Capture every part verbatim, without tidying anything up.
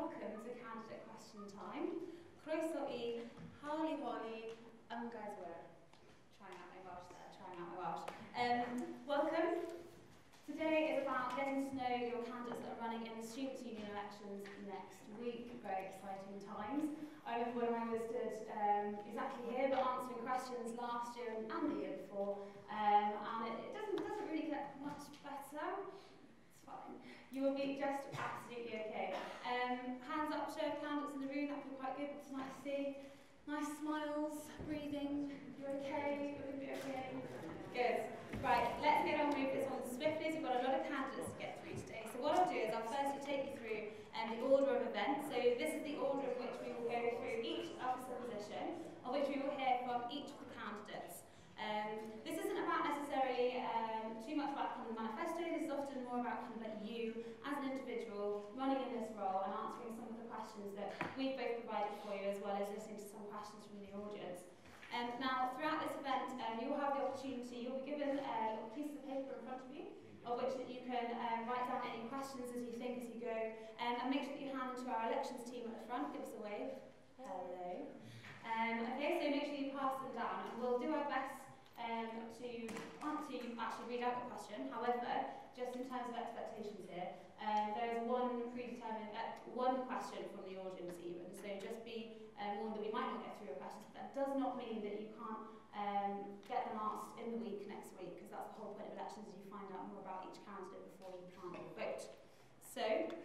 welcome to Candidate Question Time. Croeso I Harley Holly Ymgaiswyr. Trying out my Welsh there, trying out my Welsh. Um, welcome. Today is about getting to know your candidates that are running in the Students' Union elections next week. Very exciting times. I remember when I was stood um, exactly here, but answering questions last year and, and the year before, um, and it, it doesn't doesn't really get much better. It's fine. You will be just absolutely okay. Um, hands up, show of candidates in the room. That would be quite good. It's nice to see. Nice smiles, breathing. You're okay. You're going to be okay. Good. Right, let's get on with this one swiftly. We've got a lot of candidates to get through today. So what I'll do is I'll firstly take you through um, the order of events. So this is the order in which we will go through each officer position, of which we will hear from each of the candidates. Um, this isn't about necessarily um, too much about kind of the manifesto. This is often more about kind of like you as an individual running in this role and answering some of the questions that we've both provided for you, as well as listening to some questions from the audience. Um, now, throughout this event, um, you will have the opportunity, you'll be given a little piece of paper in front of you, of which that you can um, write down any questions as you think as you go, um, and make sure that you hand them to our elections team at the front. Give us a wave. Hello. Um, okay, so make sure you pass them down, and we'll do our best um, to, to actually read out the question. However, just in terms of expectations here, um, there is one predetermined, uh, one question from the audience even, so just be um, warned that we might not get through your questions, but that does not mean that you can't um, get them asked in the week next week, because that's the whole point of elections, is you find out more about each candidate before you plan your vote. So,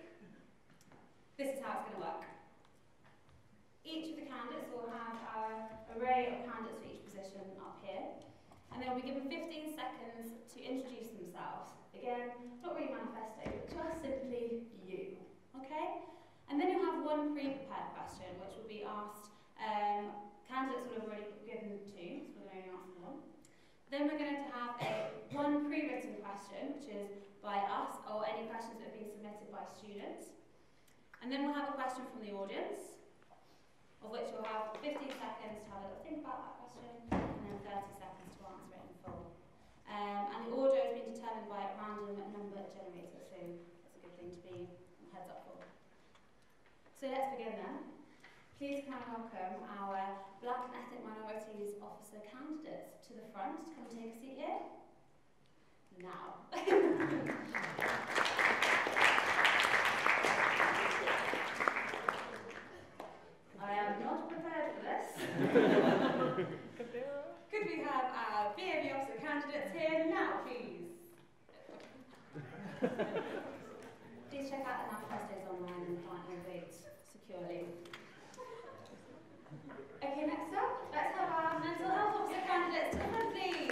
this is how it's going to work. Each of the candidates will have our array of candidates for each position up here, and they'll be given fifteen seconds to introduce themselves. Again, not really manifesto, but just simply you. Okay? And then you'll have one pre-prepared question, which will be asked. Um, candidates will have already given two, so we're going to only ask one. Then we're going to have a one pre-written question, which is by us, or any questions that have been submitted by students. And then we'll have a question from the audience, of which we'll have fifteen seconds to have a little think about that question, and then thirty seconds to answer it in full. Um, and the order has been determined by a random number generator, so that's a good thing to be heads up for. So let's begin then. Please can I welcome our Black and Ethnic Minorities Officer candidates to the front to come and take a seat here. Now. I am not prepared for this. Could we have our B A V officer candidates here now, please? Please check out the manifestos online and plant your votes securely. Okay, next up, let's have our mental health officer candidates to the front, please.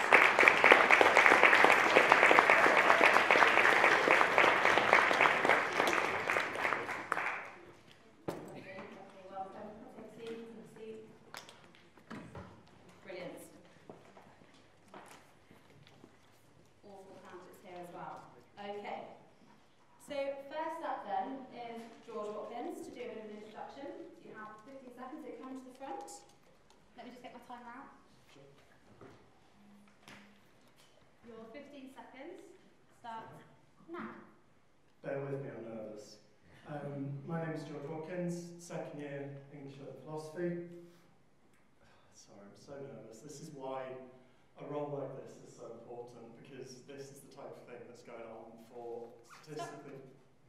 Let me just get my timer out. Sure. Your fifteen seconds start now. Bear with me, I'm nervous. Um, my name is George Watkins, second year English and Philosophy. Sorry, I'm so nervous. This is why a role like this is so important, because this is the type of thing that's going on for statistically.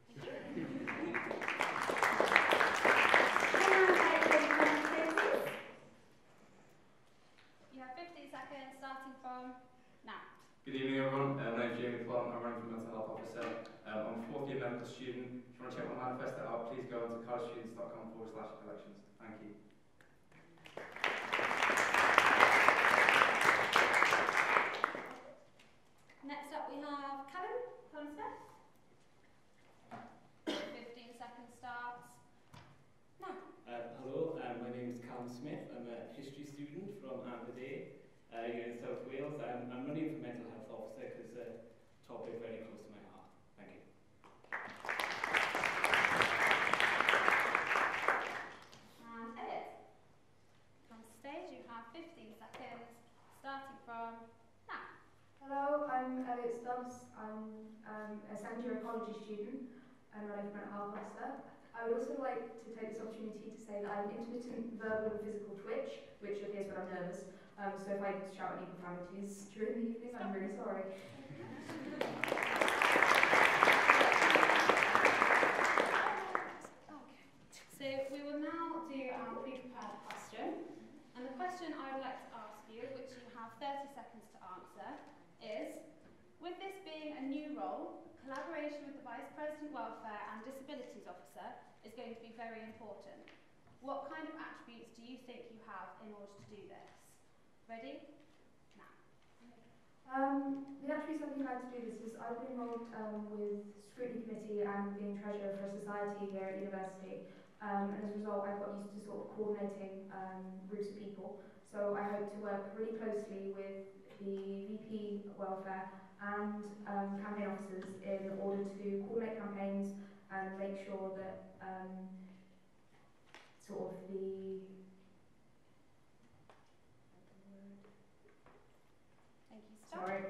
Seconds starting from now. Good evening everyone, uh, my name is Jamie Plum, I'm running for Mental Health Officer. Um, I'm a fourth year medical student. If you want to check my manifesto out, please go on to cardiff students dot com forward slash elections. Thank you. Next up we have Callum, Callum Smith. fifteen seconds starts now. Uh, hello, uh, my name is Callum Smith. I'm a history student from Aberdeen. Uh, you're in South Wales. I'm, I'm running for Mental Health Officer because it's a topic very close to my heart. Thank you. And edit. On stage, you have fifteen seconds, starting from now. Hello, I'm Elliot Stubbs. I'm um, a second year ecology student and running for Mental Health Officer. I would also like to take this opportunity to say that I have an intermittent verbal and physical twitch, which appears when I'm nervous. Um, so if I shout any profanities during the evening, I'm really sorry. So we will now do our pre-prepared question. And the question I would like to ask you, which you have thirty seconds to answer, is, with this being a new role, collaboration with the Vice President Welfare and Disabilities Officer is going to be very important. What kind of attributes do you think you have in order to do this? Ready? Now. Um, the attributes I think I have to do this is I've been involved um, with scrutiny committee and being treasurer for a society here at university. Um, and as a result, I've got used to sort of coordinating um, groups of people. So I hope to work really closely with the V P Welfare and um, campaign officers in order to coordinate campaigns and make sure that um, sort of the Thank you, Steph. sorry.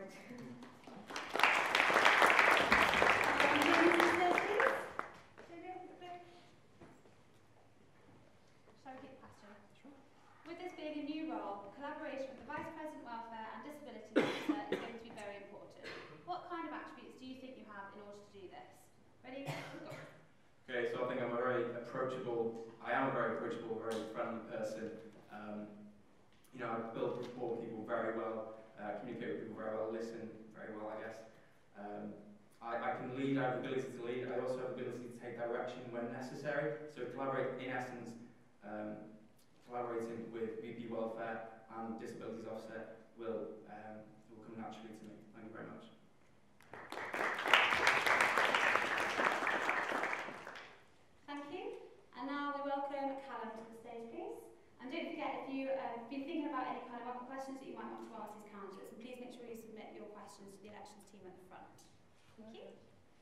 Shall we repeat the question? Sure. With this being a new role, collaboration with the Vice President Welfare and Disabilities Officer is going to be very important. What kind of attributes do you think you have in order to do this? Ready? Go. Okay, so I think I'm a very approachable, I am a very approachable, very friendly person. Um, you know, I build rapport with people very well, uh, communicate with people very well, listen very well, I guess. Um, I, I can lead, I have the ability to lead, I also have the ability to take direction when necessary. So collaborate, in essence, um, collaborating with V P Welfare and Disabilities Officer will, um, will come naturally to me. Thank you very much. Thank you. And now we welcome Callum to the stage, please. And don't forget, if you've uh, been thinking about any kind of other questions that you might want to ask these candidates, please make sure you submit your questions to the elections team at the front. Thank you.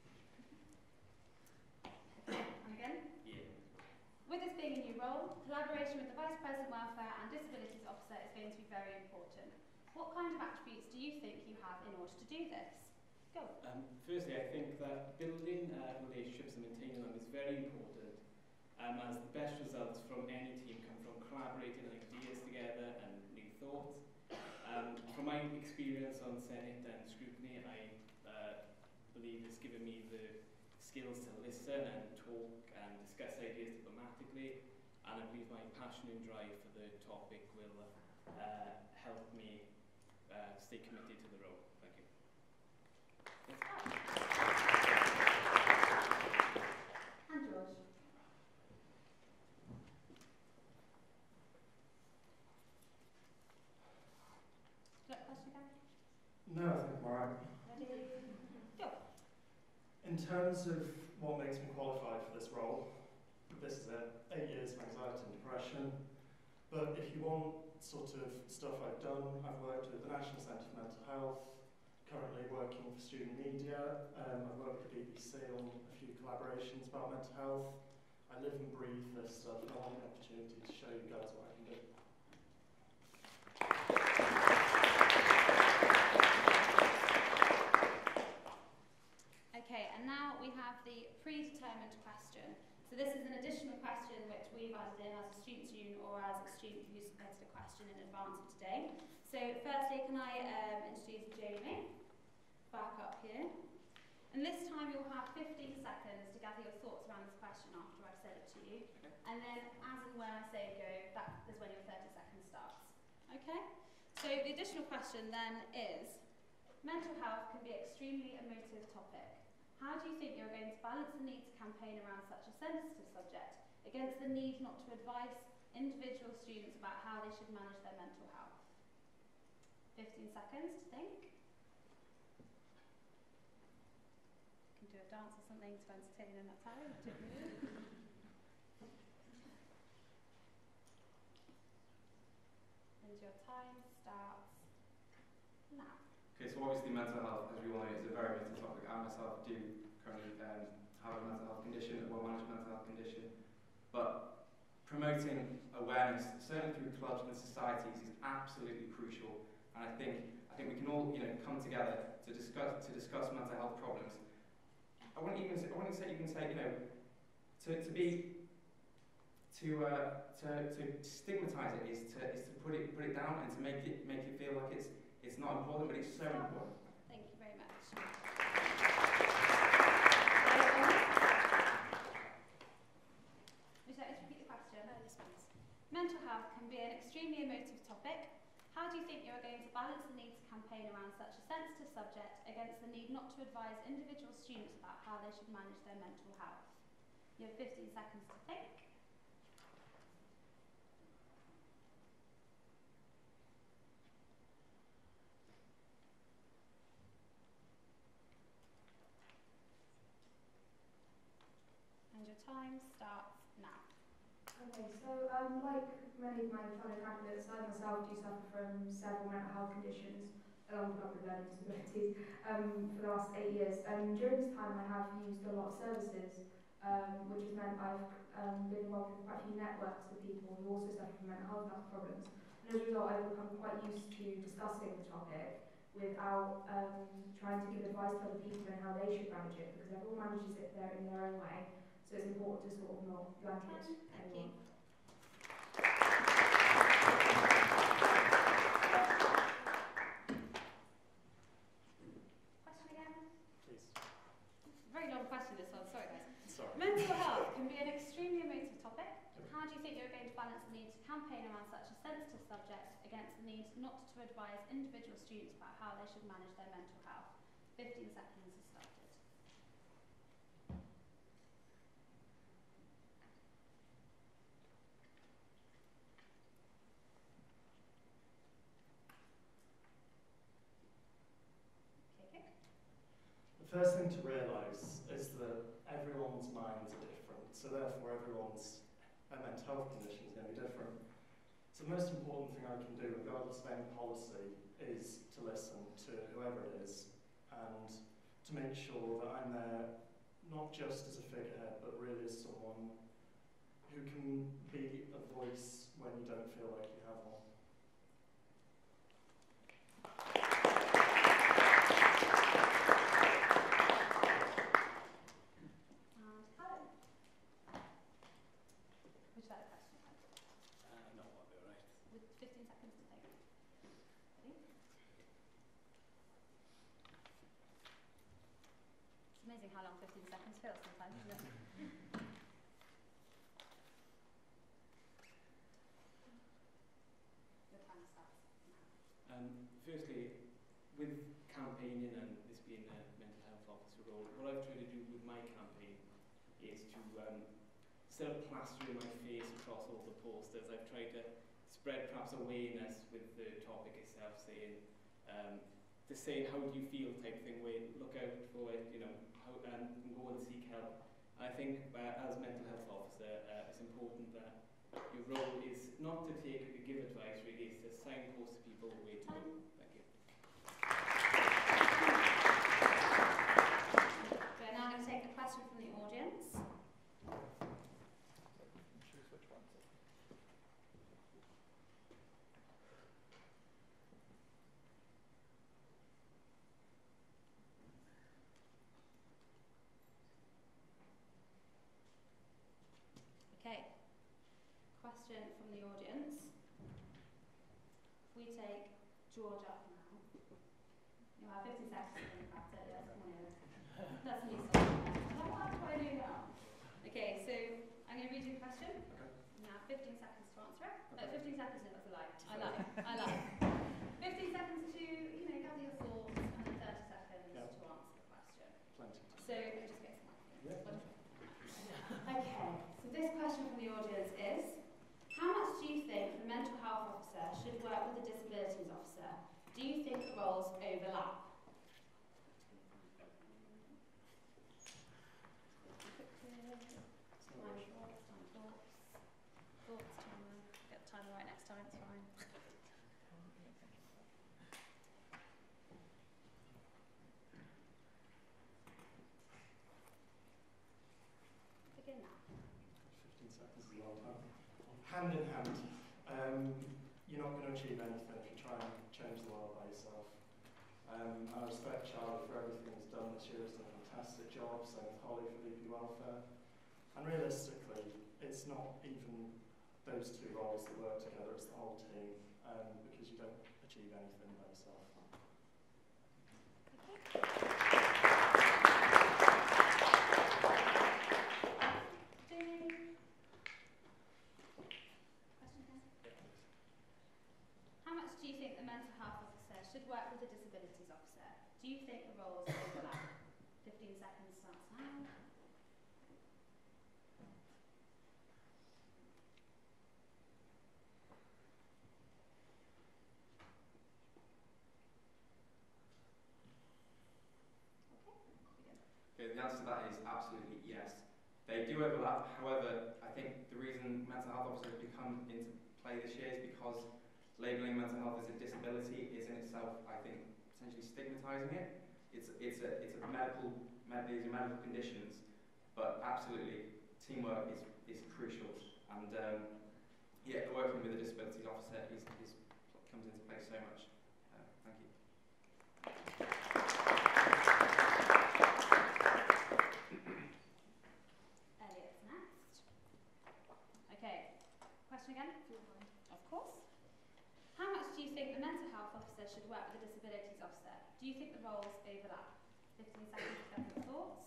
And again? Yeah. With this being a new role, collaboration with the Vice President Welfare and Disabilities Officer is going to be very important. What kind of attributes do you think you have in order to do this? Go. Um, firstly, I think that building uh, relationships and maintaining them is very important, um, as the best results from any team come from collaborating ideas together and new thoughts. Um, from my experience on Senate and scrutiny, I uh, believe it's given me the skills to listen and talk and discuss ideas diplomatically, and I believe my passion and drive for the topic will uh, help me uh, stay committed to the role. Thank you. And George. Do you like the question again? No, I think I'm alright. Ready? Go. In terms of what makes me qualified for this role, this is it, eight years of anxiety and depression. But if you want sort of stuff I've done, I've worked with the National Centre for Mental Health, currently working for student media. Um, I've worked with the B B C on a few collaborations about mental health. I live and breathe this stuff, and I want the opportunity to show you guys what I can do. Okay, and now we have the predetermined question. So this is an additional question which we've added in as a student student or as a student who submitted a question in advance of today. So firstly, can I um, introduce Jamie, back up here. And this time you'll have fifteen seconds to gather your thoughts around this question after I've said it to you. Okay. And then as and when I say go, that is when your thirty seconds starts. Okay? So the additional question then is, mental health can be an extremely emotive topic. How do you think you're going to balance the need to campaign around such a sensitive subject against the need not to advise individual students about how they should manage their mental health? fifteen seconds to think. You can do a dance or something to entertain in that time. And your time starts now. Okay, so obviously mental health, as we all know, is a very busy topic. I myself do currently um, have a mental health condition, a well-managed mental health condition. But promoting awareness, certainly through clubs and societies, is absolutely crucial. And I think I think we can all, you know, come together to discuss to discuss mental health problems. I wouldn't even say, I wouldn't say even say, you know, to, to be to uh, to to stigmatise it is to is to put it put it down and to make it make it feel like it's it's not important, but it's so important. Thank you very much. Would you like to repeat the question? No, this one's. Mental health can be an extremely emotive topic. How do you think you are going to balance the need to campaign around such a sensitive subject against the need not to advise individual students about how they should manage their mental health? You have fifteen seconds to think. And your time starts now. Okay, so um, like many of my fellow candidates, I myself do suffer from several mental health conditions, along with other learning disabilities, um, for the last eight years. And during this time, I have used a lot of services, um, which has meant I've um, been involved in quite a few networks with people who also suffer from mental health problems. And as a result, I've become quite used to discussing the topic without um, trying to give advice to other people on how they should manage it, because everyone manages it there in their own way. So it's important to sort of not blanket Thank anyone. you. Question again? Please. Very long question this one, sorry guys. Sorry. Mental health can be an extremely emotive topic. How do you think you're going to balance the need to campaign around such a sensitive subject against the need not to advise individual students about how they should manage their mental health? fifteen seconds has started. The first thing to realise is that everyone's minds are different, so therefore everyone's uh, mental health condition is going to be different. So the most important thing I can do, regardless of any policy, is to listen to whoever it is and to make sure that I'm there not just as a figurehead, but really as someone who can be a voice when you don't feel like you have one. Amazing how long fifteen seconds feels sometimes, isn't it? Your time starts now. Um, firstly, with campaigning and this being a mental health officer role, what I've tried to do with my campaign is to, um, instead of plastering my face across all the posters, I've tried to spread perhaps awareness with the topic itself, saying, um, the saying, how do you feel type thing, where look out for it, you know, how, um, and go and seek help. I think uh, as a mental health officer, uh, it's important that your role is not to take to give advice, really, it's to signpost to people the way to go. Thank you. We're now going to take a question from the audience. Choose which one. Okay, question from the audience. We take George up now. You have fifty seconds to think about it. Yes, come on in. That's me. So what do I do now? Okay, so I'm going to read you the question. Okay. Now fifteen seconds to answer it. Okay. Uh, fifteen seconds, no, that's a lie. I lie. I lie. fifteen seconds to, you know, gather your thoughts, and then thirty seconds Yeah. to answer the question. Plenty. So let me just get some mic. Yeah. Okay, so this question from the audience is, how much do you think the mental health officer should work with the disabilities officer? Do you think the roles overlap? Time short, time thoughts. Thoughts, timer. Get the timer right next time, it's fine. Begin now. fifteen seconds is a long time. Hand in hand. Um, you're not going to achieve anything if you try and change the world by yourself. Um, I respect Charlie for everything he's done this year. He's done a fantastic job, same with Holly for V P Welfare. And realistically, it's not even those two roles that work together, it's the whole team, um, because you don't achieve anything by yourself. How much do you think the mental health officer should work with the disabilities officer? Do you think the roles overlap? fifteen seconds starts now. Okay, the answer to that is absolutely yes. They do overlap. However, I think the reason mental health officers have come into play this year is because labelling mental health as a disability is in itself, I think, potentially stigmatising it. It's it's a it's a medical med these are medical conditions, but absolutely teamwork is is crucial. And um, yeah, working with a disabilities officer is, is comes into play so much. Uh, thank you. Elliot's next. Okay, question again? Of course. How much do you think the mental health officer should work with the disabilities officer? Do you think the roles overlap? fifteen seconds to gather your thoughts.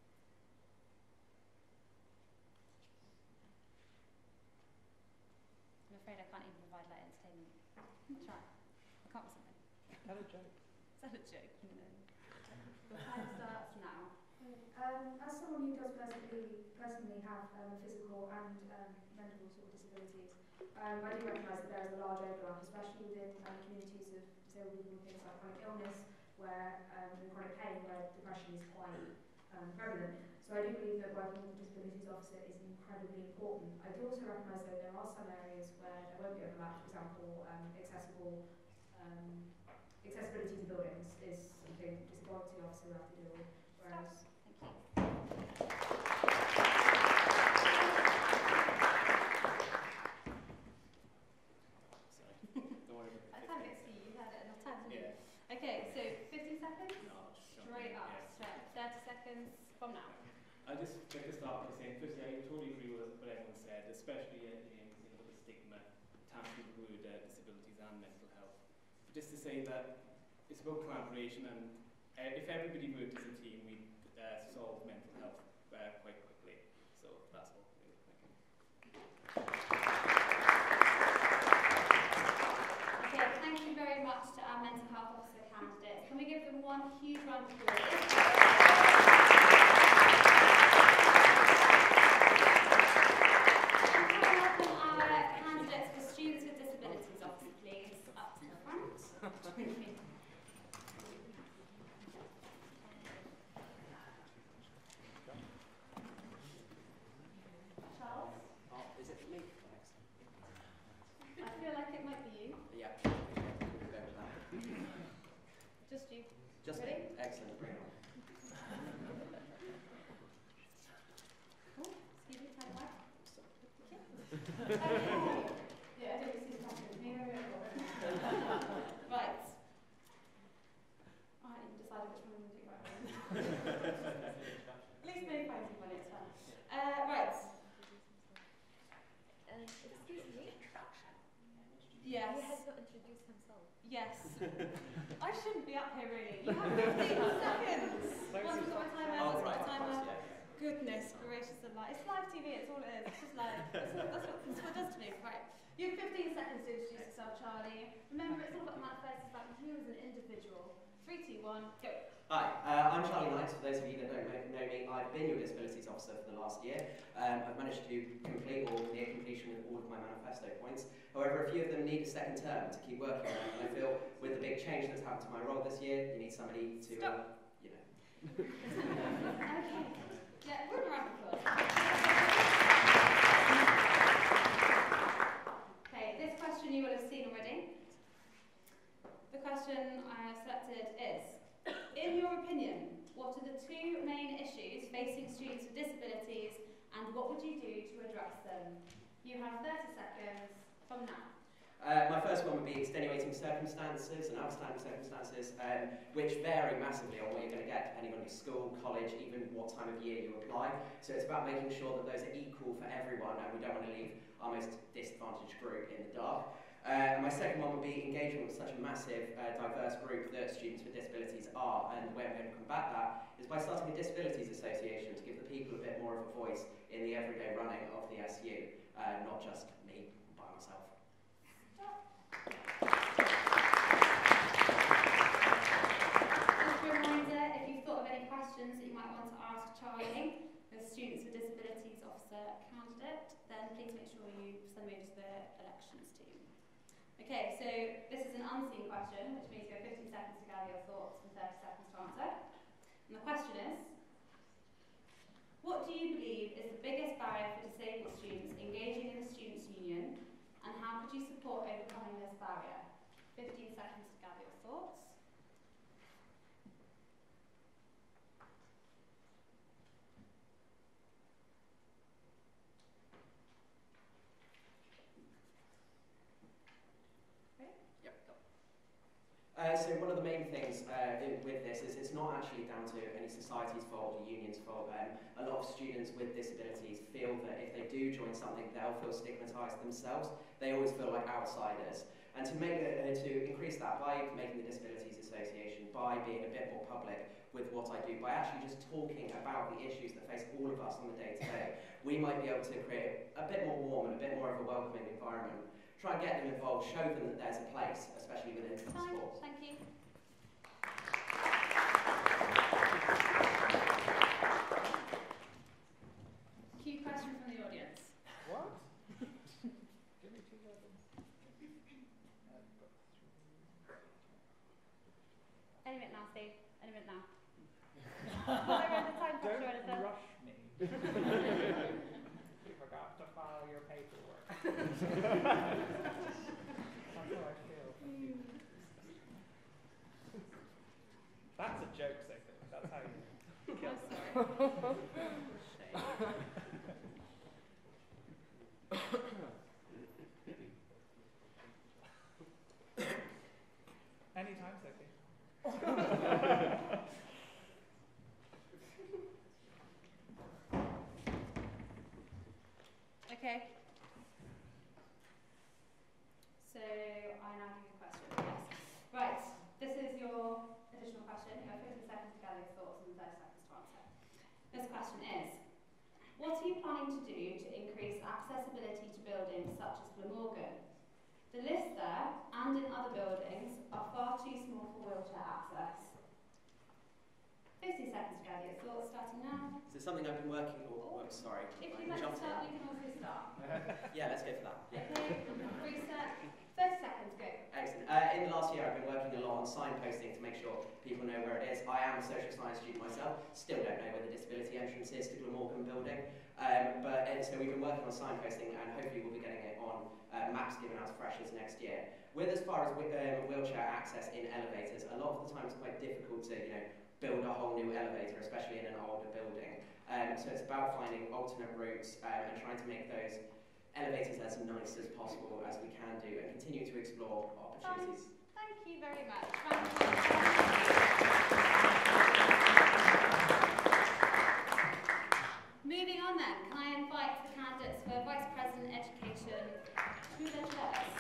I'm afraid I can't even provide light entertainment. I'll try. I can't be something. Tell a joke. Is that a joke? No. The time starts now. Um, as someone who does personally, personally have um, physical and um, mental sort of disabilities, um, I do recognise that there is a large overlap, especially within um, communities of disabled people with things like chronic illness, where um, and chronic pain, where depression is quite um, prevalent. So I do believe that working with a disabilities officer is incredibly important. I do also recognise that there are some areas where there won't be overlap. For example, um, accessible um, accessibility to buildings is something disability officer will have to deal with. Whereas okay, so fifteen seconds? No, just jump Straight in, up, yeah. straight. thirty seconds from now. I just like to start by saying, firstly, I totally agree with what everyone said, especially in, in you know, the stigma attached to the word uh, disabilities and mental health. But just to say that it's about collaboration, and uh, if everybody worked as a team, we'd uh, solve mental health uh, quite quickly. So that's all. Thank you. Okay, thank you very much to our mental health officer candidates. Can we give them one huge round of applause? Yes. I shouldn't be up here really. You have fifteen seconds. Once we've got a timer, oh, once we've right, got a timer. course, yeah. Goodness gracious and light. It's live T V, it's all it is. It's just live. That's what, that's what, that's what it does to me. Right. You have fifteen seconds to introduce yourself, Charlie. Remember, it's all about the manifest, it's about you as an individual. Three, two, one, go. Hi, uh, I'm Charlie Knight. For those of you that don't know me, I've been your disabilities officer for the last year. Um, I've managed to complete or near completion with all of my manifesto points. However, a few of them need a second term to keep working on, and I feel with the big change that's happened to my role this year, you need somebody to, uh, you know. Okay. Yeah, we're around the applause. Okay, this question you will have seen already. The question I have selected is, in your opinion, what are the two main issues facing students with disabilities, and what would you do to address them? You have thirty seconds from now. Uh, my first one would be extenuating circumstances and outstanding circumstances, um, which vary massively on what you're going to get depending on your school, college, even what time of year you apply. So it's about making sure that those are equal for everyone, and we don't want to leave our most disadvantaged group in the dark. Uh, and my second one would be engagement with such a massive, uh, diverse group that students with disabilities are, and the way I'm going to combat that is by starting a disabilities association to give the people a bit more of a voice in the everyday running of the S U, uh, not just me by myself. Just a reminder, if you've thought of any questions that you might want to ask Charlie, the Students with Disabilities Officer candidate, then please make sure you send me to the elections team. Okay, so this is an unseen question, which means you have fifteen seconds to gather your thoughts and thirty seconds to answer. And the question is, what do you believe is the biggest barrier for disabled students engaging in the Students' Union, and how could you support overcoming this barrier? fifteen seconds to gather your thoughts. Uh, so one of the main things uh, in, with this is it's not actually down to any society's fault or union's fault. Um, a lot of students with disabilities feel that if they do join something, they'll feel stigmatised themselves. They always feel like outsiders. And to make it, uh, to increase that by making the Disabilities Association, by being a bit more public with what I do, by actually just talking about the issues that face all of us on the day-to-day, we might be able to create a bit more warm and a bit more of a welcoming environment. Try and get them involved, show them that there's a place, especially within sport. Thank you. Cue question from the audience. What? Give me two seconds. Any minute now, Steve. Any minute now. Not over the time pressure or anything. Don't rush me. You forgot to file your paperwork. That's how I feel. That's a joke, Sophie. That's how you kill them. Anytime, Sophie. Okay. So I now give you a question. Yes. Right. This is your additional question. You have fifty seconds to gather your thoughts and thirty seconds to answer. This question is, what are you planning to do to increase accessibility to buildings such as Glamorgan? The list there and in other buildings are far too small for wheelchair access. fifty seconds to gather your thoughts, starting now. Is it something I've been working on? Oh, sorry. If I you'd like to jumped start, in. we can also start. Yeah, let's go for that. Yeah. Okay, reset. thirty seconds, go. Excellent. Uh, in the last year, I've been working a lot on signposting to make sure people know where it is. I am a social science student myself, still don't know where the disability entrance is to Glamorgan building. Um, but uh, so we've been working on signposting, and hopefully we'll be getting it on uh, maps given out to freshers next year. With as far as um, wheelchair access in elevators, a lot of the time it's quite difficult to, you know, build a whole new elevator, especially in an older building. Um, so it's about finding alternate routes um, and trying to make those elevators as nice as possible as we can do, and continue to explore opportunities. Thank you very much. Moving on then, can I invite the candidates for Vice President Education to their chairs?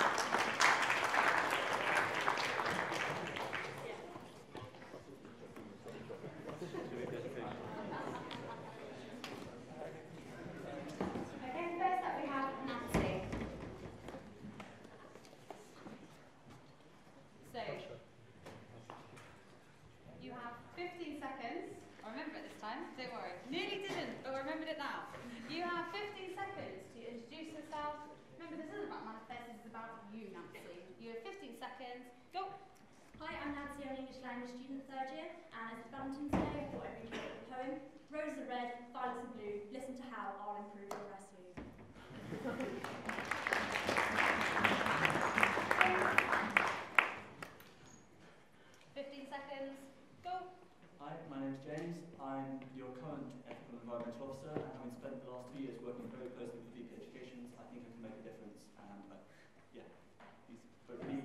Okay, first up we have Nancy. So, you have fifteen seconds. I remember it this time, don't worry. Nearly didn't, but I remembered it now. You have fifteen seconds to introduce yourself. Remember, this isn't about manifest, this is about you, Nancy. You have fifteen seconds. Go. Hi, I'm Nancy, I'm an English language student third year, and as a Valentine's Day, I thought I'd read you a poem. Roses are red, violets are blue. Listen to how I'll improve your rest of you. fifteen seconds. Go. Hi, my name is James. I'm your current ethical and environmental officer, and having spent the last two years working very closely with V P Education, I think I can make a difference. And uh, yeah, Vote for me.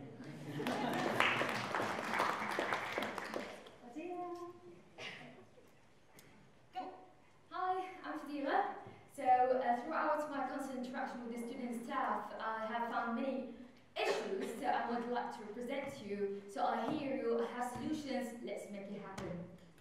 Go. Hi, I'm Fadila. So uh, throughout my constant interaction with the student staff, I have found many issues that I would like to present to you. So I hear you have solutions. Let's make it happen.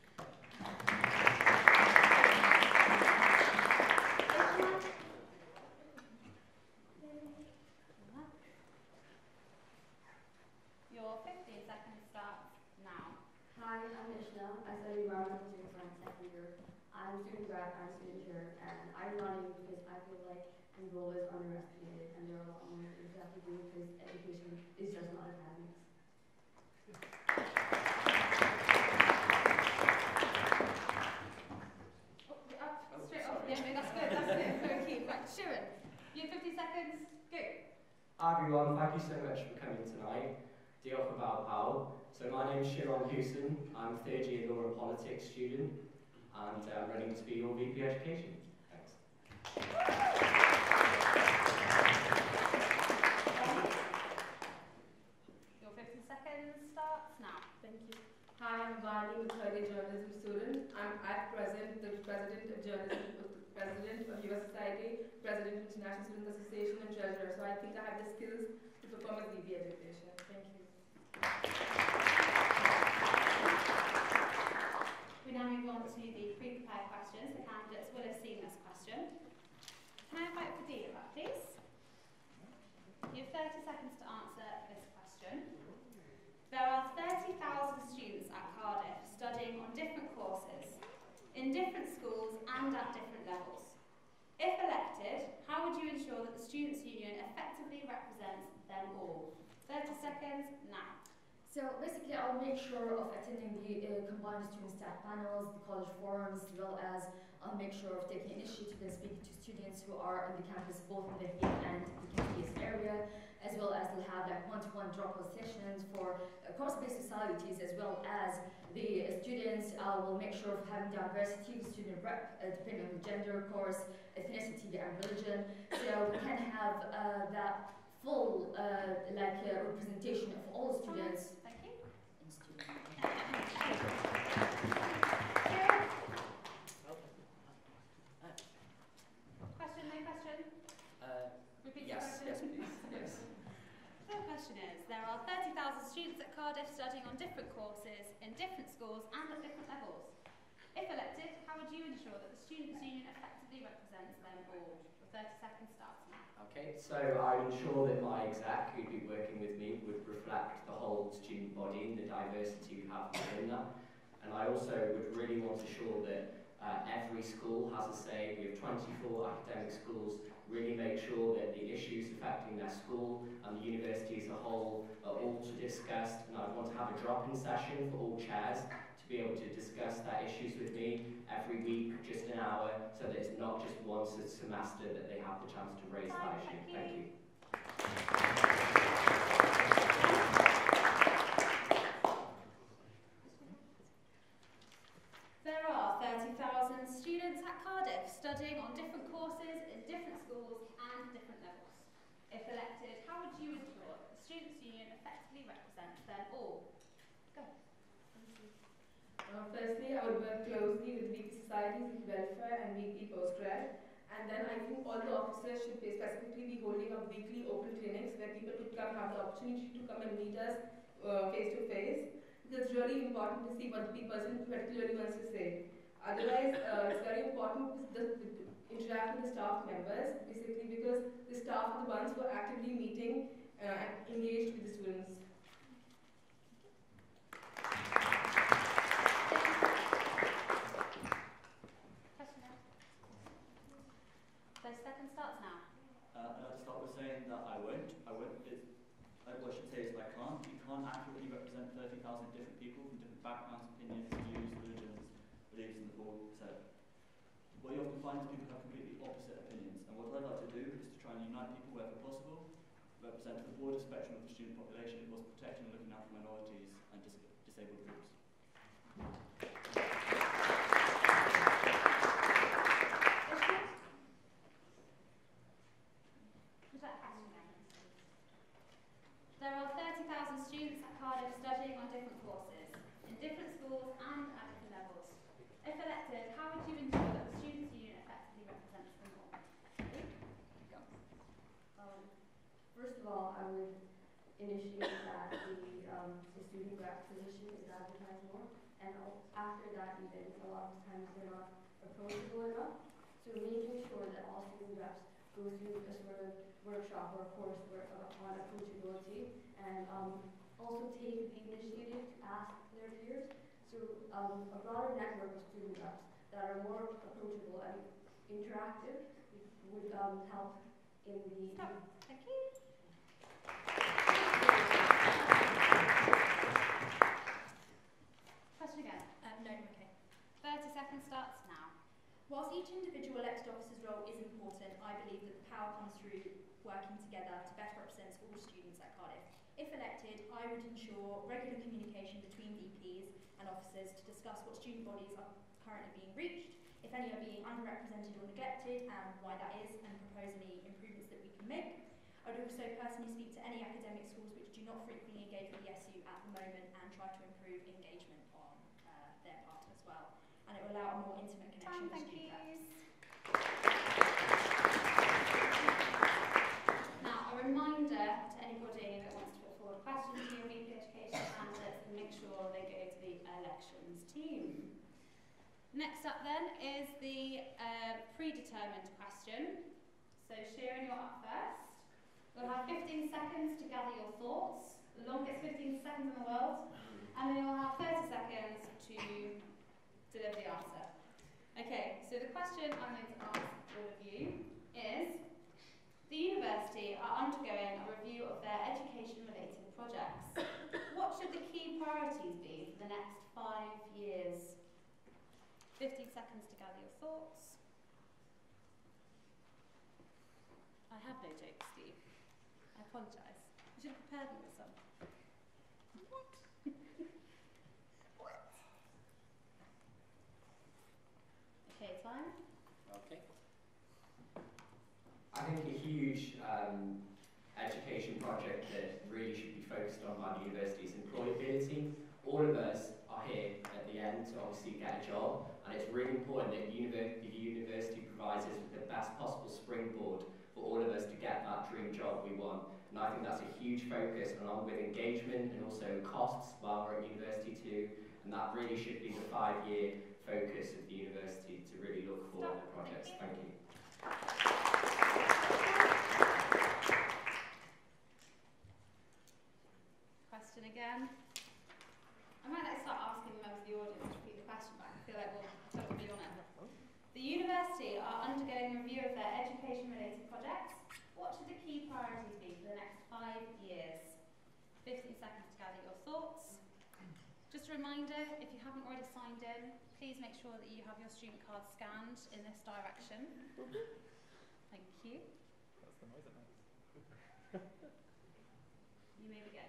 Your fifteen seconds starts now. Hi, I'm Ishna. I study environmental physics and second year. I'm a student grad and a student here, and I'm running because I feel like my role is underestimated, and there are a lot more things that we do because education is just not academics. Oh, you're up. Straight off. Yeah, no, that's good. That's good. Very keen. Right, Sharon, you have fifty seconds. Go. Hi everyone, thank you so much for coming tonight. Diolch yn fawr pawb. So my name is Sharon Hewson. I'm a third year law and politics student, and I'm running to be your V P Education. Thanks. Your fifty seconds starts now. Thank you. Hi, I'm Vani, a third year journalism student. I'm at present the president of journalism, president of U S Society, president of International Student Association, and treasurer. So I think I have the skills to perform as V P Education. Thank you. We now move on to the pre-prepared questions. The candidates will have seen this question. Can I invite Fadila up, please? You have thirty seconds to answer this question. There are thirty thousand students at Cardiff studying on different courses, in different schools and at different levels. If elected, how would you ensure that the Students' Union effectively represents them all? thirty seconds now. So basically, I'll make sure of attending the uh, combined student staff panels, the college forums, as well as I'll make sure of taking initiative and speaking to students who are on the campus, both in the Heath and the Campus area, as well as they'll have like one-to-one drop-out sessions for uh, course-based societies, as well as the uh, students uh, will make sure of having diversity of student rep, uh, depending on the gender, course, ethnicity, and religion. So we can have uh, that full uh, like uh, representation of all students. Thank you. In student. Question, no question? Uh, Repeat yes, the question. yes, please. Yes. The question is, there are thirty thousand students at Cardiff studying on different courses, in different schools and at different levels. If elected, how would you ensure that the Students' Union effectively represents them all? The thirty seconds starts now. Okay, so I would ensure that my exec who'd be working with me would reflect the whole student body and the diversity we have within that. And I also would really want to ensure that uh, every school has a say. We have twenty-four academic schools. Really make sure that the issues affecting their school and the university as a whole are all to discuss. And I want to have a drop-in session for all chairs to be able to discuss that issues with me every week, just an hour, so that it's not just once a semester that they have the chance to raise that issue. Thank you. There are thirty thousand students at Cardiff studying on different courses in different schools and different levels. If elected, how would you ensure that the Students' Union effectively represents them all? Go. Uh, firstly, I would work closely with V P societies, welfare, and V P postgrad. And then I think all the officers should be specifically be holding up weekly open clinics where people could come have the opportunity to come and meet us uh, face to face. Because it's really important to see what the person particularly wants to say. Otherwise, uh, it's very important to, the, to interact with the staff members, basically because the staff are the ones who are actively meeting uh, and engaged with the students. thirty seconds starts now. Uh, and I'd start with saying that I won't. I won't. It's, I, what I should say is I can't. You can't accurately represent thirty thousand different people from different backgrounds, opinions, views, religions, beliefs in the board. So what you often find is people have completely opposite opinions. And what I'd like to do is to try and unite people wherever possible, represent the broader spectrum of the student population, whilst protecting and looking after minorities and dis disabled groups. There are different schools and at different levels. If elected, how would you ensure that the Students' Union effectively represents them all? Um, first of all, I would initiate that the, um, the student rep position is advertised more, and al- after that even, a lot of times they're not approachable enough. So making sure that all student reps go through a sort of workshop or coursework on approachability, and um, also take the initiative to ask their peers. So um, a broader network of student reps that are more approachable and interactive would um, help in the... Stop. Thank you. Question again. Um, no, okay. thirty seconds starts now. Whilst each individual elected officer's role is important, I believe that the power comes through working together to best represent all students at Cardiff. If elected, I would ensure regular communication between V Ps and officers to discuss what student bodies are currently being reached, if any are being underrepresented or neglected, and why that is, and propose any improvements that we can make. I would also personally speak to any academic schools which do not frequently engage with the S U at the moment and try to improve engagement on uh, their part as well. And it will allow a more intimate connection Time, with thank student you. reps. Now, a reminder to anybody that wants to put forward questions to your V P Education candidates, and make sure they go to the elections team. Next up then is the uh, predetermined question. So Sharon, you're up first. You'll have fifteen seconds to gather your thoughts, the longest fifteen seconds in the world, and then you'll have thirty seconds to deliver the answer. Okay, so the question I'm going to ask all of you is, the university are undergoing a review of their education-related projects. What should the key priorities be for the next five years? fifteen seconds to gather your thoughts. I have no jokes, Steve. I apologise. You should have prepared me with some. What? What? Okay, time. Okay. I think a huge um, education project that really should be focused on by the university is employability. All of us are here at the end to obviously get a job, and it's really important that univer the university provides us with the best possible springboard for all of us to get that dream job we want. And I think that's a huge focus, along with engagement and also costs while we're at university too. And that really should be the five-year focus of the university to really look for the projects. Thank you. Question again. I might like start asking members of the audience to repeat the question back. I feel like we'll totally be on it. The university are undergoing a review of their education-related projects. What should the key priorities be for the next five years? fifteen seconds to gather your thoughts. Just a reminder, if you haven't already signed in, please make sure that you have your student card scanned in this direction. Thank you. That's the noise it makes. You may begin.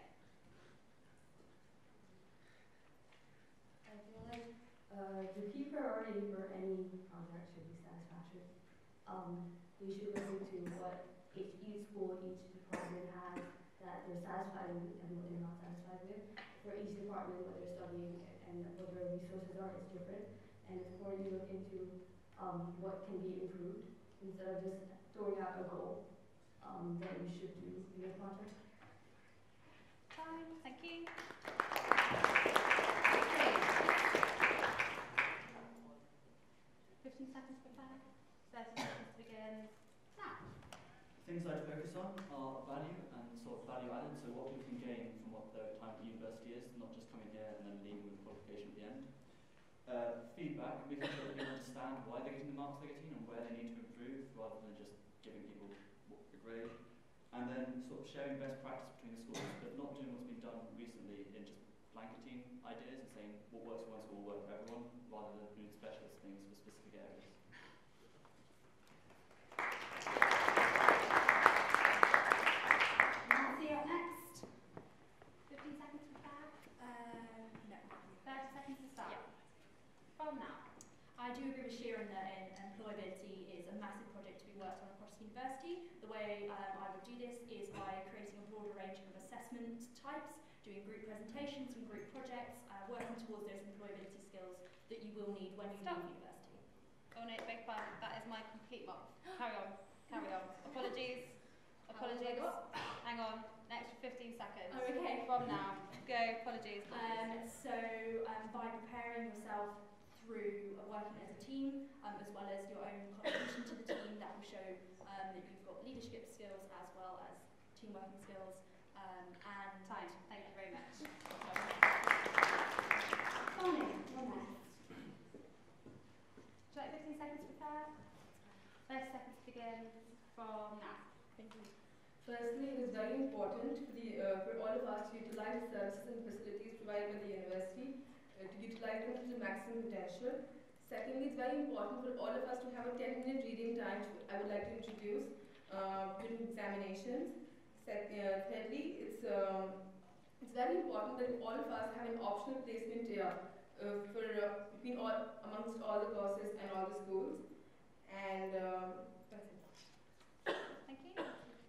I feel like uh, the key priority for any project should be satisfaction. Um, we should listen to what each, each school, each department has that they're satisfied with and what they're not satisfied with. For each department, what they're studying and what their resources are is different. And it's important to look into um, what can be improved instead of just throwing out a goal um, that we should do in a project. Time. Thank you. fifteen seconds to prepare. thirty seconds to begin. Now. Things I'd focus on are value and sort of value added, so what people can gain from what their time at university is, not just coming here and then leaving with a qualification at the end. Uh, feedback, making sure that people understand why they're getting the marks they're getting and where they need to improve, rather than just giving people a grade. And then sort of sharing best practice between the schools, but not doing what's been done recently in just blanketing ideas and saying what works for one school will work for everyone, rather than doing specialist things for specific areas. Nancy, up next. fifteen seconds to prepare. Uh, no. thirty seconds to start. Yeah. From now. I do agree with Sharon that uh, employability is a massive project to be worked on across the university. The way um, I would do this is by creating a broader range of assessment types doing group presentations and group projects, uh, working towards those employability skills that you will need when you Stop. leave university. Oh no, beg pardon, that is my complete mark. Carry on, carry on. Apologies, apologies. Hang on, an extra fifteen seconds. Oh, okay. From now. Go, apologies. Um, so um, by preparing yourself through uh, working as a team, um, as well as your own contribution to the team, that will show um, that you've got leadership skills as well as team working skills. Um, and Time, thank you very much. Connie, you're next. Would you like fifteen seconds to prepare? thirty seconds to begin from now. Thank you. Firstly, it is very important for, the, uh, for all of us to utilize the services and facilities provided by the university, uh, to utilize them to the maximum potential. Secondly, it's very important for all of us to have a ten minute reading time, which I would like to introduce uh, during examinations. Sec uh, thirdly, it's, um, it's very important that all of us have an optional placement here uh, for, uh, between all, amongst all the courses and all the schools. And um, that's it. Thank you.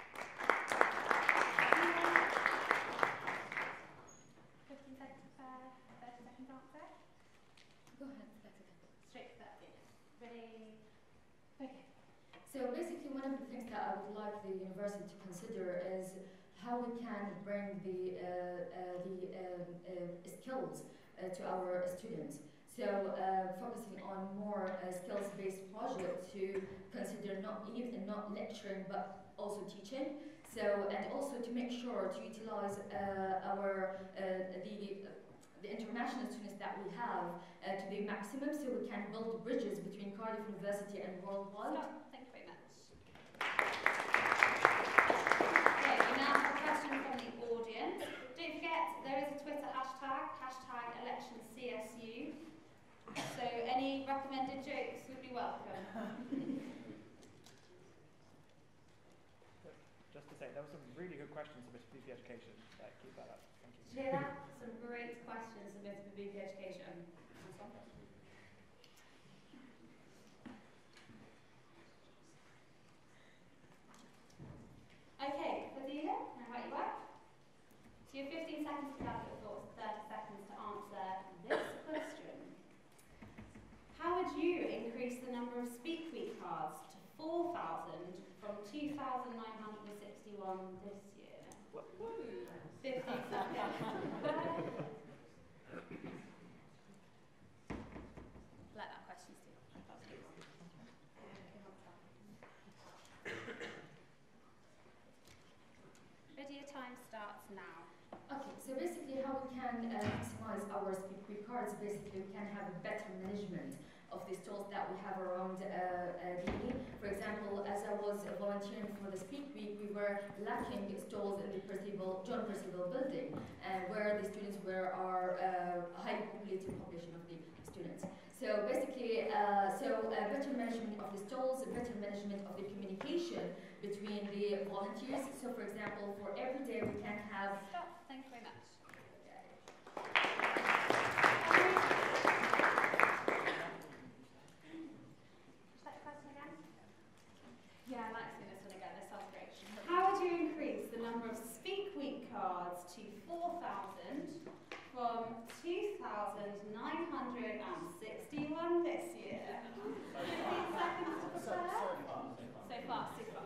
fifteen seconds to prepare, thirty seconds answer. Go ahead, that's okay. Straight to thirty. Ready? Okay. So basically, one of the things that I would like the university to consider is how we can bring the uh, uh, the um, uh, skills uh, to our students. So uh, focusing on more uh, skills-based projects to consider not even not lecturing but also teaching. So and also to make sure to utilize uh, our uh, the the international students that we have uh, to the maximum, so we can build bridges between Cardiff University and worldwide. Stop. Thank you very much. Okay, we now have a question from the audience. Don't forget, there is a Twitter hashtag, hashtag election C S U. So any recommended jokes would be welcome. Just to say, there were some really good questions submitted for B P Education. Uh, keep that up. Thank you. Did you hear that? Some great questions submitted for B P Education. Okay, Fadila, now right you up. So you have fifteen seconds to gather your thoughts, thirty seconds to answer this question. How would you increase the number of Speak Week cards to four thousand from two thousand nine hundred sixty-one this year? fifteen seconds. Let that question steal. Ready, your time starts now. Okay, so basically how we can uh, maximize our Speak Week cards, basically we can have a better management of the stalls that we have around uh, uh, the uni. For example, as I was uh, volunteering for the Speak Week, we were lacking stalls in the Percival, John Percival building, uh, where the students were our uh, highly populated population of the students. So basically, uh, so uh, better management of the stalls, better management of the communication between the volunteers. So for example, for every day we can have... Stop. Thank you very much. Yeah, I'd like to see this one again. This sounds great. How would you increase the number of Speak Week cards to four thousand from two thousand nine hundred sixty-one this year? fifteen seconds to prepare. So far, so far.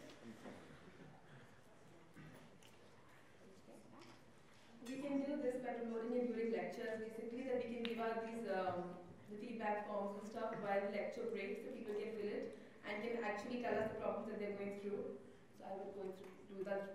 We can do this by promoting it during lectures, basically, that we can give out these um, the feedback forms and stuff while the lecture breaks so people can fill it and can actually tell us the problems that they're going through. So I would go through, do that.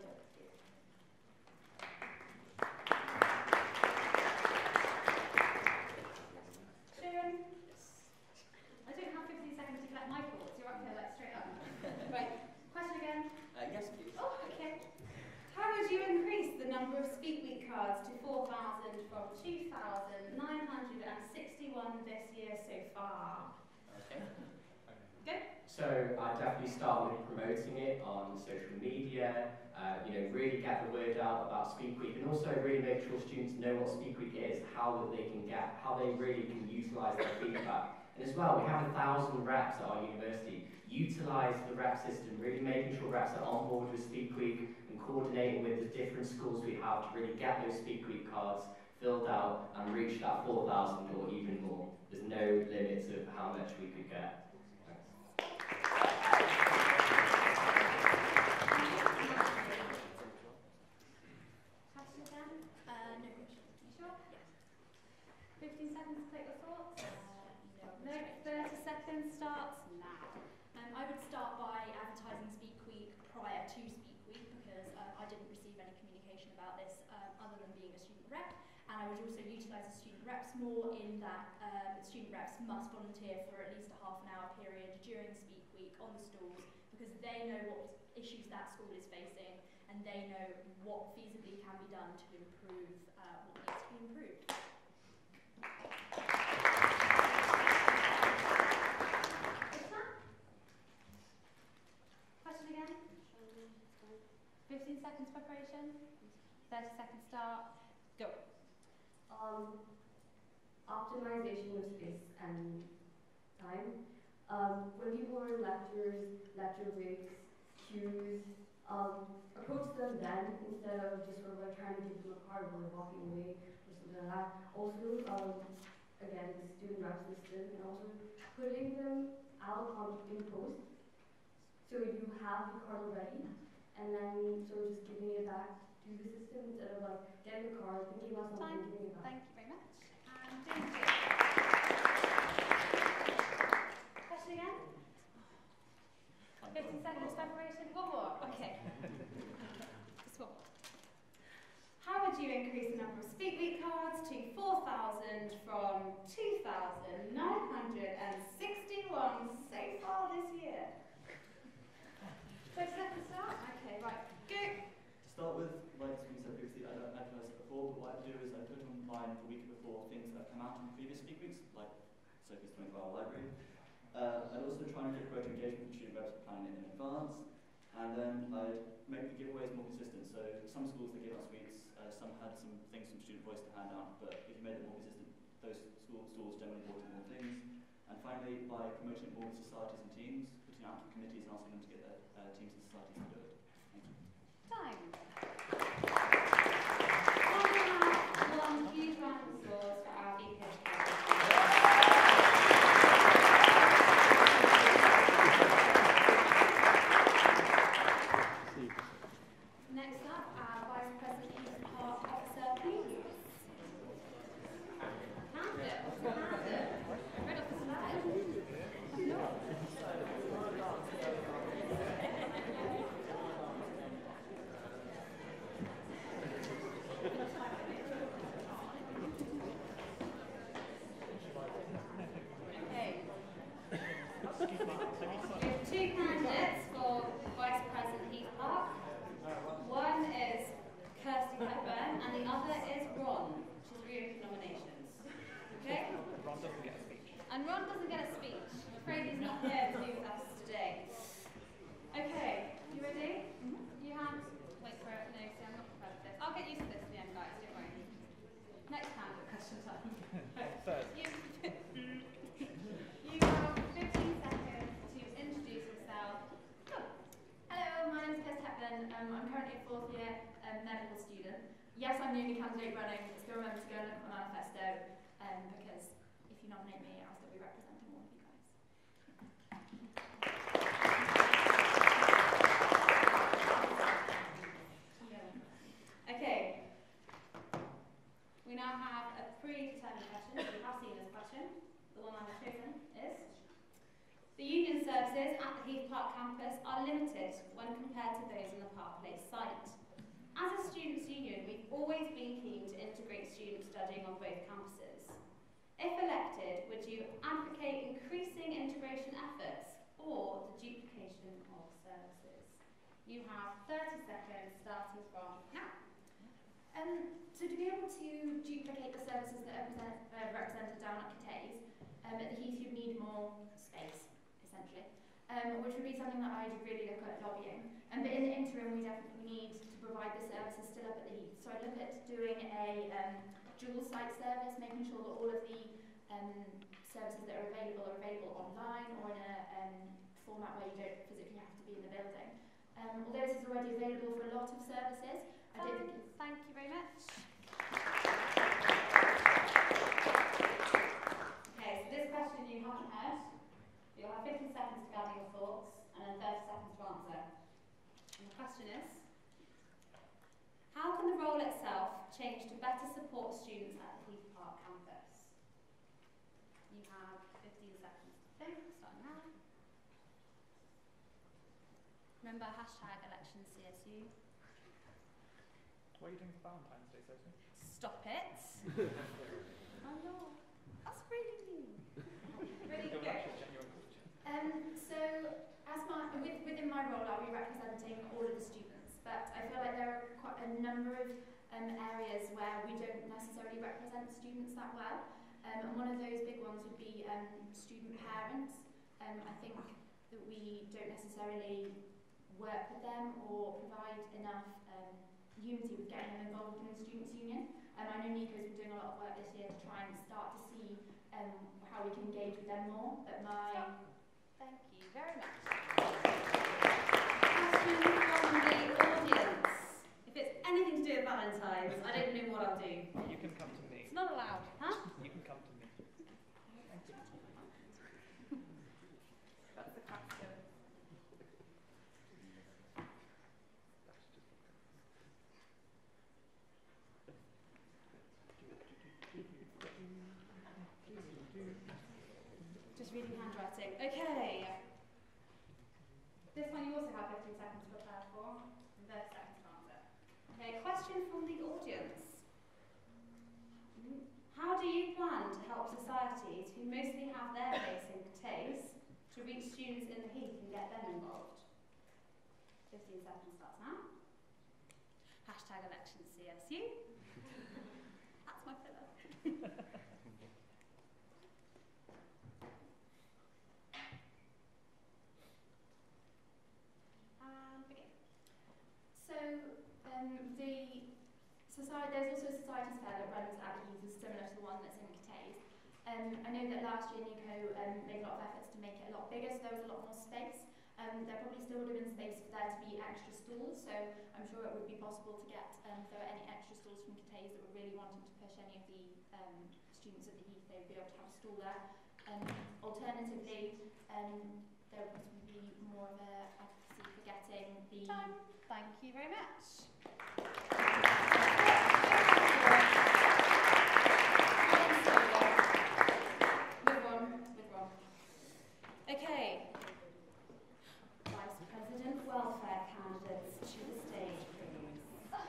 Sharon? I don't have fifteen seconds to collect my thoughts. You're up here like straight up. Right. Question again? Uh, yes, please. Oh, okay. How would you increase the number of Speak Week cards to four thousand from two thousand nine hundred sixty-one this year so far? Okay. Good. So I definitely start with promoting it on social media, uh, you know, really get the word out about Speak Week, and also really make sure students know what Speak Week is, how that they can get, how they really can utilise their feedback And as well, we have a thousand reps at our university. Utilise the rep system, really making sure reps are on board with Speak Week and coordinating with the different schools we have to really get those Speak Week cards filled out and reach that four thousand or even more. There's no limits of how much we could get. Question again? Uh, no question. You sure? Yes. fifteen seconds to take your thoughts? Uh, no. No, thirty seconds starts now. Um, I would start by advertising Speak Week prior to Speak Week because uh, I didn't receive any communication about this um, other than being a student rep. And I would also utilise the student reps more in that um, student reps must volunteer for at least a half an hour period during Speak Week on the stalls because they know what issues that school is facing and they know what feasibly can be done to improve uh, what needs to be improved. Question again? fifteen seconds preparation, thirty seconds start, go. Um, optimization of space and time. Um, when people are in lectures, lecture breaks, queues, um, approach them then instead of just sort of like trying to give them a card while they're walking away or something like that. Also, um, again, the student rep system and also putting them out on in post so you have the card already and then sort of just giving it back to the system instead of like getting the card, thinking about something, Time. and giving it back. Thank you very much. And James. Question again? fifteen seconds preparation. One more. Okay. Just one more. How would you increase the number of Speak Week cards to four thousand from two thousand nine hundred sixty-one so far this year? thirty seconds start? Okay, right. Go. To start with, like we said previously, I don't advertise it before, but what I do is I put online the week before things that have come out in previous Speak Weeks, like Sophie's twenty-four hour library. Uh, I'd also try and get greater engagement with student reps planning it in advance, and then I'd make the giveaways more consistent. So some schools they give out sweets, uh, some had some things from Student Voice to hand out, but if you made them more consistent, those school schools generally brought in more things. And finally, by promoting more societies and teams, putting out committees and asking them to get their uh, teams and societies to do it. Thank you. Time. Can we have one huge round of applause for our V P education? Next up, our Vice President Eastern Park Officer, please. Candidate, candidate. Red off the slide. Okay. We have two candidates for Vice President Heath Park. One is Kirsty Hepburn and the other is Ron. She's reopened nominations. Okay? Ron doesn't get a speech. And Ron doesn't get a speech. I'm afraid he's not here to be with us today. Okay, you ready? Mm-hmm. You have, wait for it, no, see I'm not prepared for this. I'll get used to this at the end, guys, don't worry. Next candidate question time. Third. You, you have fifteen seconds to introduce yourself. Go. Hello, my name is Kirsty Hepburn. Um, I'm currently a fourth year um, medical student. Yes, I'm the only candidate running, but still remember to go and look at my manifesto um, because if you nominate me, I'll still be representing all of you guys. Okay. We now have a predetermined question. We have seen this question. The one I have chosen is: the union services at the Heath Park campus are limited when compared to those in the Park Place site. As a students' union, we've always been keen to integrate students studying on both campuses. If elected, would you advocate increasing integration efforts or the duplication of services? You have thirty seconds starting from now. Um, so to be able to duplicate the services that are present, uh, represented down at Catay's, um, at the Heath you'd need more space, essentially, um, which would be something that I'd really look at lobbying. Um, but in the interim, we definitely need to provide the services still up at the Heath. So I'd look at doing a um, dual site service, making sure that all of the um, services that are available are available online or in a um, format where you don't physically have to be in the building. Um, although this is already available for a lot of services, I don't think it's... Thank you very much. Okay, so this question you haven't heard. You'll have fifty seconds to gather your thoughts and then thirty seconds to answer. And the question is, how can the role itself change to better support students at the Heath Park campus? You have fifteen seconds to think, starting now. Remember, hashtag election C S U. What are you doing for Valentine's Day, Sophie? Stop it. Oh no, that's really mean. Really It was good. actually a genuine question. Um, so, as my, with, within my role, I'll be representing all of the students, but I feel like there are quite a number of um, areas where we don't necessarily represent students that well. Um, and one of those big ones would be um, student parents. Um, I think that we don't necessarily work with them or provide enough um, unity with getting them involved in the Students' Union. Um, I know Nico's been doing a lot of work this year to try and start to see um, how we can engage with them more, but my... Thank you very much. Question from the audience. If it's anything to do with Valentine's, I don't know what I'll do. You can come to me. It's not allowed, huh? You can come to me. Thank you. That's the question. Just reading handwriting. Okay. This one you also have fifteen seconds to prepare for, and thirty seconds to answer. Okay, question from the audience. How do you plan to help societies who mostly have their base in Cutays to reach students in the Heath and get them involved? fifteen seconds starts now. Hashtag election C S U. That's my filler. And begin. So, um, the society, there's also a societies fair that runs at the Heath, similar to the one that's in Cutays. Um, I know that last year Nico um, made a lot of efforts to make it a lot bigger, so there was a lot more space. Um, there probably still would have been space for there to be extra stalls, so I'm sure it would be possible to get, um, if there were any extra stalls from Cutays that were really wanting to push any of the um, students at the Heath, they would be able to have a stall there. Um, alternatively, um, there would be more of a advocacy for getting the... Time. Thank you very much. Move on, move on. Okay. Vice President welfare candidates to the stage, please.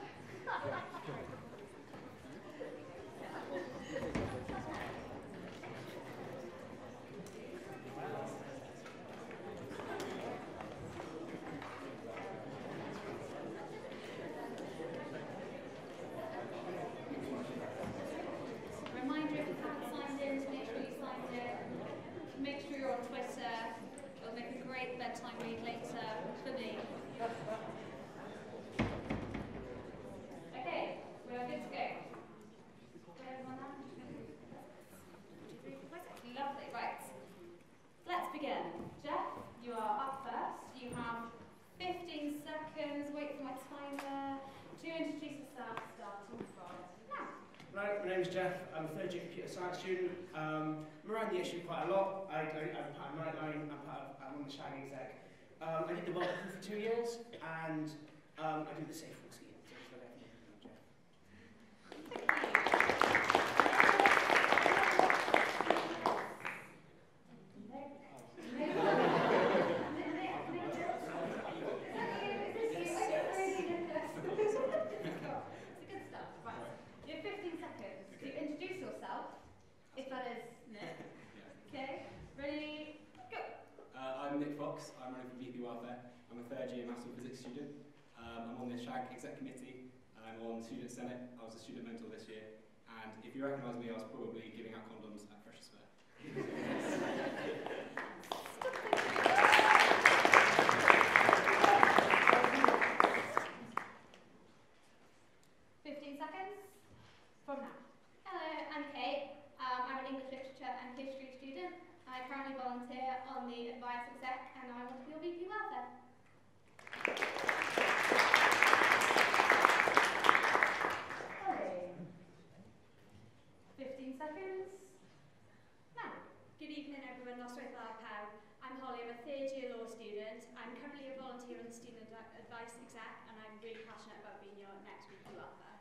Reminder, if you haven't signed in, to make sure you signed in. Make sure you're on Twitter. It'll make a great bedtime read later for me. Okay, we are good to go. Got everyone now? Lovely, right. Let's begin. Jeff, you are up first. You have fifteen seconds. Wait for my timer to introduce yourself, starting from now. Right, my name's Jeff. I'm a third year computer science student. Um, I'm around the issue quite a lot. I, I, I'm part of Nightline, I'm, part of, I'm on the Shag exec. Um, I did the World Cup for two years, and um, I do the Safe Walk scheme. So it's like Jeff. I'm running for V P Welfare. I'm a third year maths and physics student. Um, I'm on the Shag exec committee. I'm on Student Senate. I was a student mentor this year. And if you recognise me, I was probably giving out condoms at Freshers Fair. fifteen seconds from now. Hello, I'm Kate. Um, I'm an English literature and history student. advice exec, and I'm really passionate about being your next weekly welfare.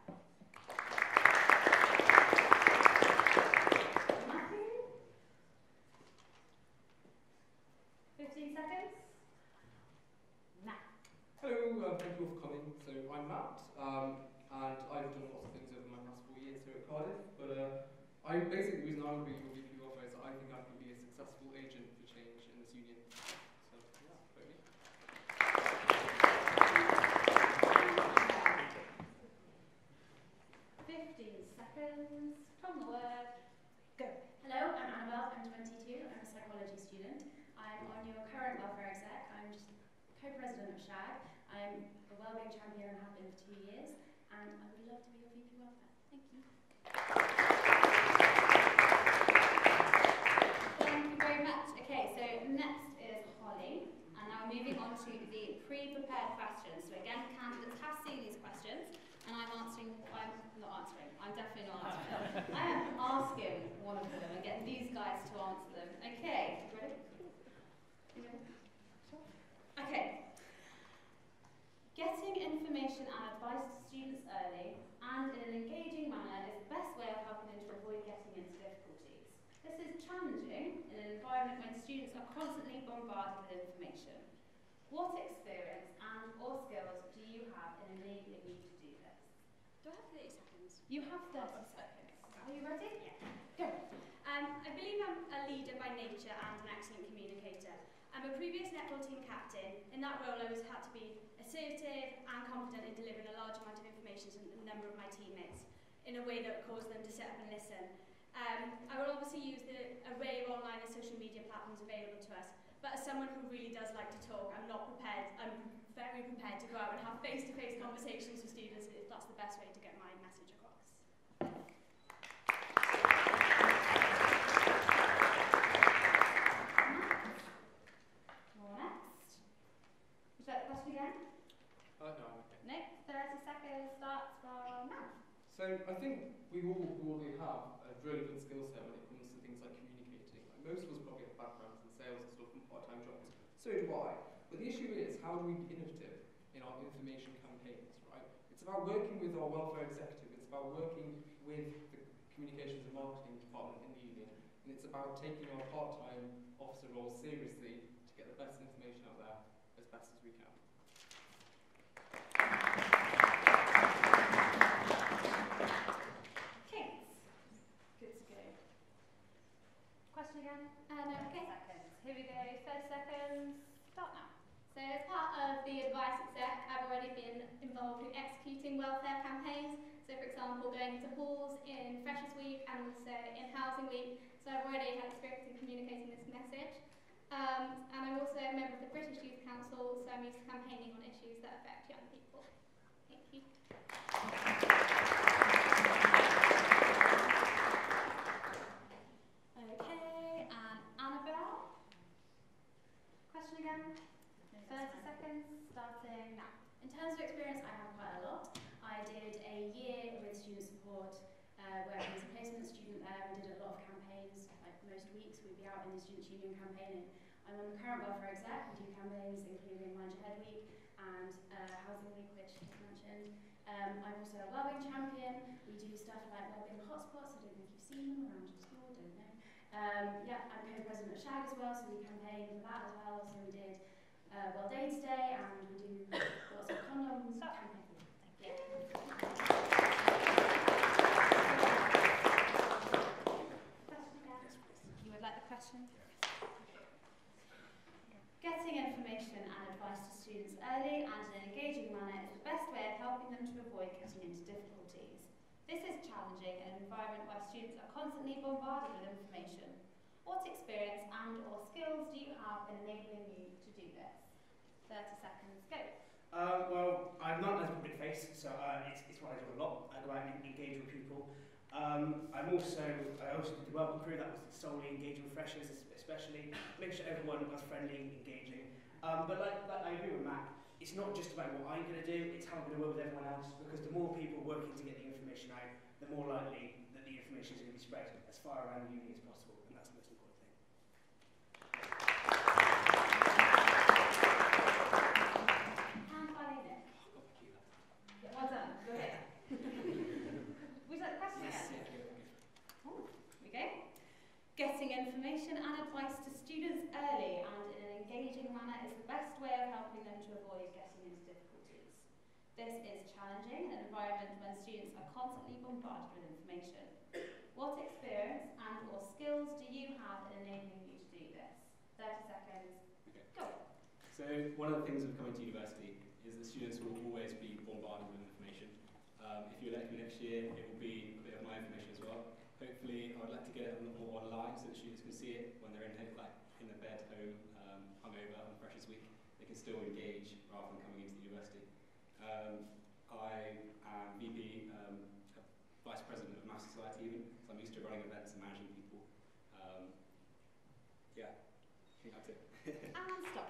fifteen seconds. Matt. Hello, uh, thank you all for coming. So I'm Matt, um, and I've done lots of things over my past four years here at Cardiff, but uh, I basically the reason I want to be your V P welfare is that I think I can be a successful agent for change in this union. So yeah, vote me. fifteen seconds from the word. Go. Hello, I'm Annabelle, I'm twenty-two, I'm a psychology student. I'm on your current welfare exec, I'm just co-president of SHAG. I'm a wellbeing champion and have been for two years, and I would love to be your V P welfare. Thank you. Thank you very much. Okay, so next is Holly, and now moving on to the pre-prepared questions. So again, candidates have seen these questions, and I'm answering, I'm not answering, I'm definitely not answering them. I am asking one of them and getting these guys to answer them. Okay, ready? You ready? Okay. Getting information and advice to students early and in an engaging manner is the best way of helping them to avoid getting into difficulties. This is challenging in an environment when students are constantly bombarded with information. What experience and or skills do you have in enabling you to do this? Do I have thirty seconds? You have thirty seconds. Are you ready? Yeah. Go. Um, I believe I'm a leader by nature and an excellent communicator. I'm a previous netball team captain. In that role, I was had to be assertive and confident in delivering a large amount of information to a number of my teammates in a way that caused them to sit up and listen. Um, I will obviously use the array of online and social media platforms available to us, but as someone who really does like to talk, I'm not prepared, I'm very prepared to go out and have face-to-face conversations with students if that's the best way to get my message across. Would you like the question again? Uh, no, I'm okay. Nick, thirty seconds starts from now. So I think we all broadly have a really good skill set when it comes to things like communicating. Like most of us probably have backgrounds in sales and stuff from part-time jobs. So do I. But the issue is, how do we be innovative in our information campaigns, right? It's about working with our welfare executive. It's about working with the communications and marketing department in the union. And it's about taking our part-time officer role seriously to get the best information out there as best as we can. Kate, good to go. Question again? Uh, no, okay. Seconds. Here we go. thirty seconds. Start now. So as part of the advice exec, I've already been involved in executing welfare campaigns. So for example, going into halls in Freshers Week and also in Housing Week. So I've already had experience in communicating this message. Um, and I'm also a member of the British Youth Council, so I'm used to campaigning on issues that affect young people. Thank you. Okay, and Annabelle. Question again? thirty seconds, starting now. In terms of experience, I have quite a lot. I did a year with student support uh, where I was a placement student there. We did a lot of campaigns, like most weeks we'd be out in the Students' Union campaigning. I'm on the current welfare exec. We do campaigns including Mind Your Head Week and uh, Housing Week, which I mentioned. Um, I'm also a wellbeing champion. We do stuff like wellbeing hotspots. I don't think you've seen them around your school, don't know. Um, yeah, I'm co-president of SHAG as well, so we campaign for that as well. So we did uh, World AIDS Day, and we do lots of condoms campaign. Thank you. You would like the question? Getting information and advice to students early and in an engaging manner is the best way of helping them to avoid getting into difficulties. This is challenging in an environment where students are constantly bombarded with information. What experience and or skills do you have in enabling you to do this? thirty seconds, go. Uh, well, I'm not as a public face, so uh, it's, it's what I do a lot. I go out and engage with people. Um, I'm also, I also did the welcome crew that was solely engaging with freshers, especially make sure everyone was friendly, engaging. Um, but like, like I agree with Matt, it's not just about what I'm going to do, it's how I'm going to work with everyone else, because the more people working to get the information out, the more likely that the information is going to be spread as far around the uni as possible, and that's the most important thing. And This is challenging, an environment when students are constantly bombarded with information. What experience and or skills do you have in enabling you to do this? thirty seconds, Okay. go. So one of the things of coming to university is that students will always be bombarded with information. Um, if you elect me next year, it will be a bit of my information as well. Hopefully, I would like to get it a lot more online so that students can see it when they're in, like, in their bed, home, um, hungover on Freshers Week. They can still engage rather than coming into the university. Um, I am V P, um, Vice President of Maths Society even, so I'm used to running events and managing people. Um, yeah, I think that's it. And stop.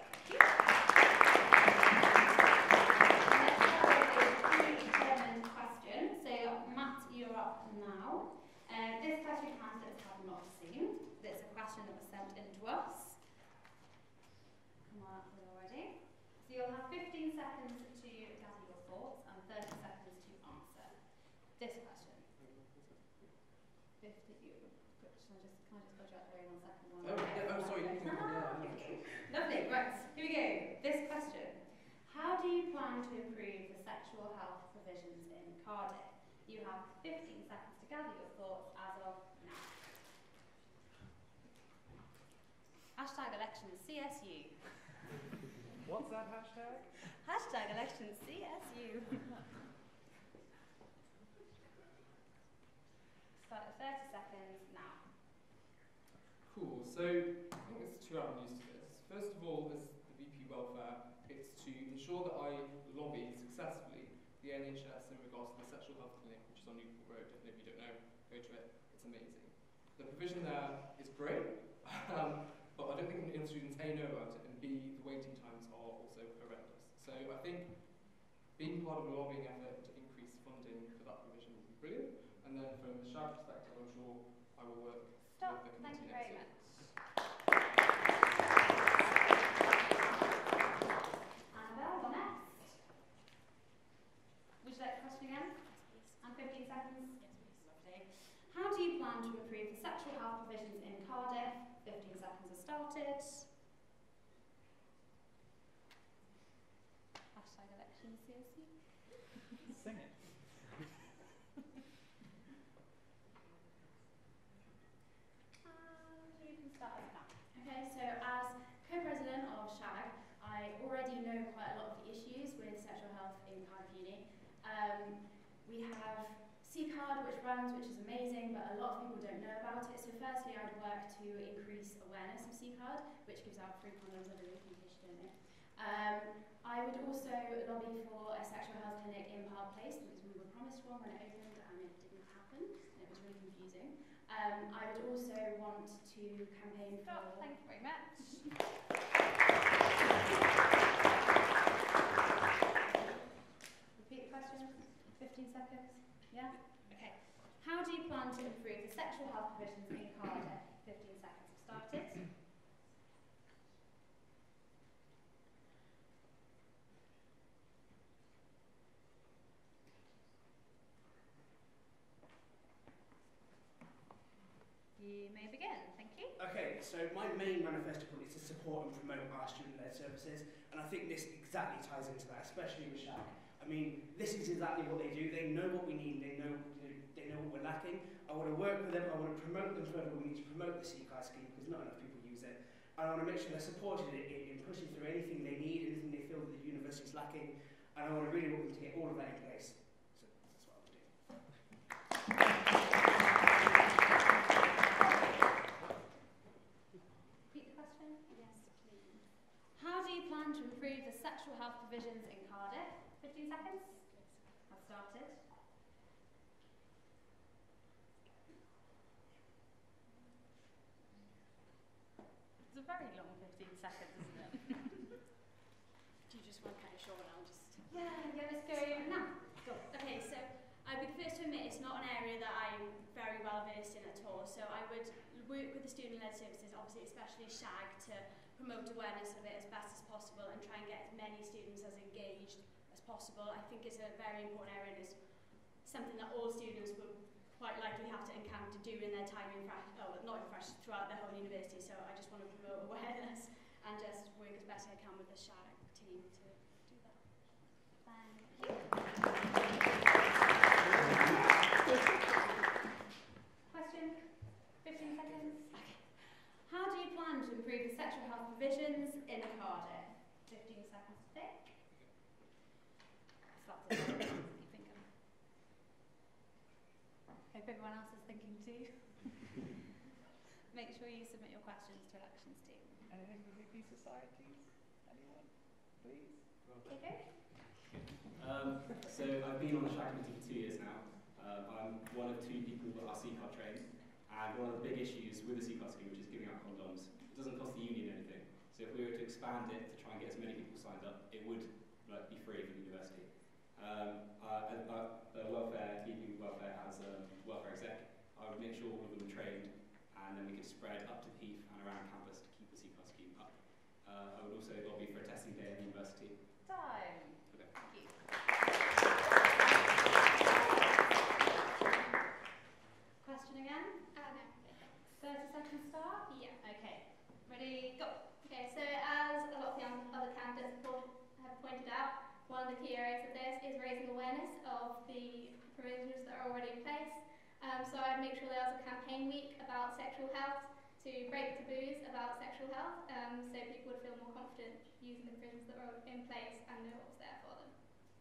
Question. So Matt, you're up now. Uh, this question candidates have not seen. It's a question that was sent in to us. Come on up with already. So you'll have fifteen seconds to gather your thoughts and thirty seconds to answer this question. fifty, you, can I just, can I just budge out there in one second? One Oh, yeah, oh, sorry. You can, yeah, okay. Lovely, right, here we go. This question. How do you plan to improve the sexual health provisions in Cardiff? You have fifteen seconds to gather your thoughts as of now. Hashtag elections C S U. What's that hashtag? Hashtag elections C S U. Start at thirty seconds now. Cool. So I think there's two avenues to this. First of all, as the V P Welfare, it's to ensure that I lobby successfully the N H S in regards to the sexual health clinic, which is on Newport Road. If you don't know, go to it. It's amazing. The provision there is great, um, but I don't think enough students A know about it, and B, the waiting times are also horrendous. So I think being part of a lobbying effort to increase funding for that provision would be brilliant. And then from the SHAG perspective, I'm sure I will work Stop. with the Thank you committee very next much. year. Annabelle, you're next. Would you like the question again? And fifteen seconds? Lovely. How do you plan to improve the sexual health provisions in Cardiff? fifteen seconds has started. Hashtag elections C S U. Sing it. And you can start us now. Okay, so as co-president of SHAG, I already know quite a lot of the issues with sexual health in Cardiff Uni. Um, we have C card which runs, which is amazing, but a lot of people don't know about it. So firstly, I'd work to increase awareness of C card, which gives out free condoms every week in case you don't know. Um, I would also lobby for a sexual health clinic in Park Place because we were promised one when it opened and it didn't happen. And it was really confusing. Um, I would also want to campaign for... Stop, thank you very much. Repeat the question. fifteen seconds. Yeah? Okay. How do you plan to improve the sexual health provisions in Cardiff? fifteen seconds have started. You may begin. Thank you. Okay, so my main manifesto point is to support and promote our student-led services, and I think this exactly ties into that, especially with SHAG. I mean, this is exactly what they do. They know what we need. They know they know what we're lacking. I want to work with them. I want to promote them further. We need to promote the C card scheme because not enough people use it. And I want to make sure they're supported in, in pushing through anything they need, anything they feel that the university is lacking. And I want to really want them to get all of that in place. So that's what I would do. Repeat the question? Yes, please. How do you plan to improve the sexual health provisions in Cardiff? fifteen seconds. I've started. It's a very long fifteen seconds, isn't it? Do you just want to kind of show it? I'll just... Yeah, yeah, let's go now. Go. Okay, so I'd be the first to admit it's not an area that I'm very well versed in at all. So I would work with the student-led services, obviously especially SHAG, to promote awareness of it as best as possible and try and get as many students as engaged as possible. I think it's a very important area and it's something that all students will quite likely have to encounter during their time in fresh, oh, not in fresh, throughout their whole university. So I just want to promote awareness and just work as best I can with the SHAG team to do that. Thank you. everyone else is thinking too. Make sure you submit your questions to elections team. Anything for V P societies? Anyone? Please? Okay. Um, so I've been on the Shag Committee for two years now. Um, I'm one of two people that are C CUT trained, and one of the big issues with the C CUT scheme, which is giving out condoms, it doesn't cost the union anything. So if we were to expand it to try and get as many people signed up, it would like, be free for the university. Um, uh, and, uh, the welfare, keeping welfare as a welfare exec, I would make sure all of them were trained, and then we could spread up to the Heath and around campus to keep the C CUT scheme up. Uh, I would also lobby for a testing day at the university. Time. Okay. Thank you. Question again? Uh, no. thirty seconds start? Yeah. Okay. Ready, go. Okay, so as a lot of the other candidates have pointed out, one of the key areas of this is raising awareness of the provisions that are already in place. Um, so I'd make sure there was a campaign week about sexual health to break taboos about sexual health, um, so people would feel more confident using the provisions that were in place and know what was there for them.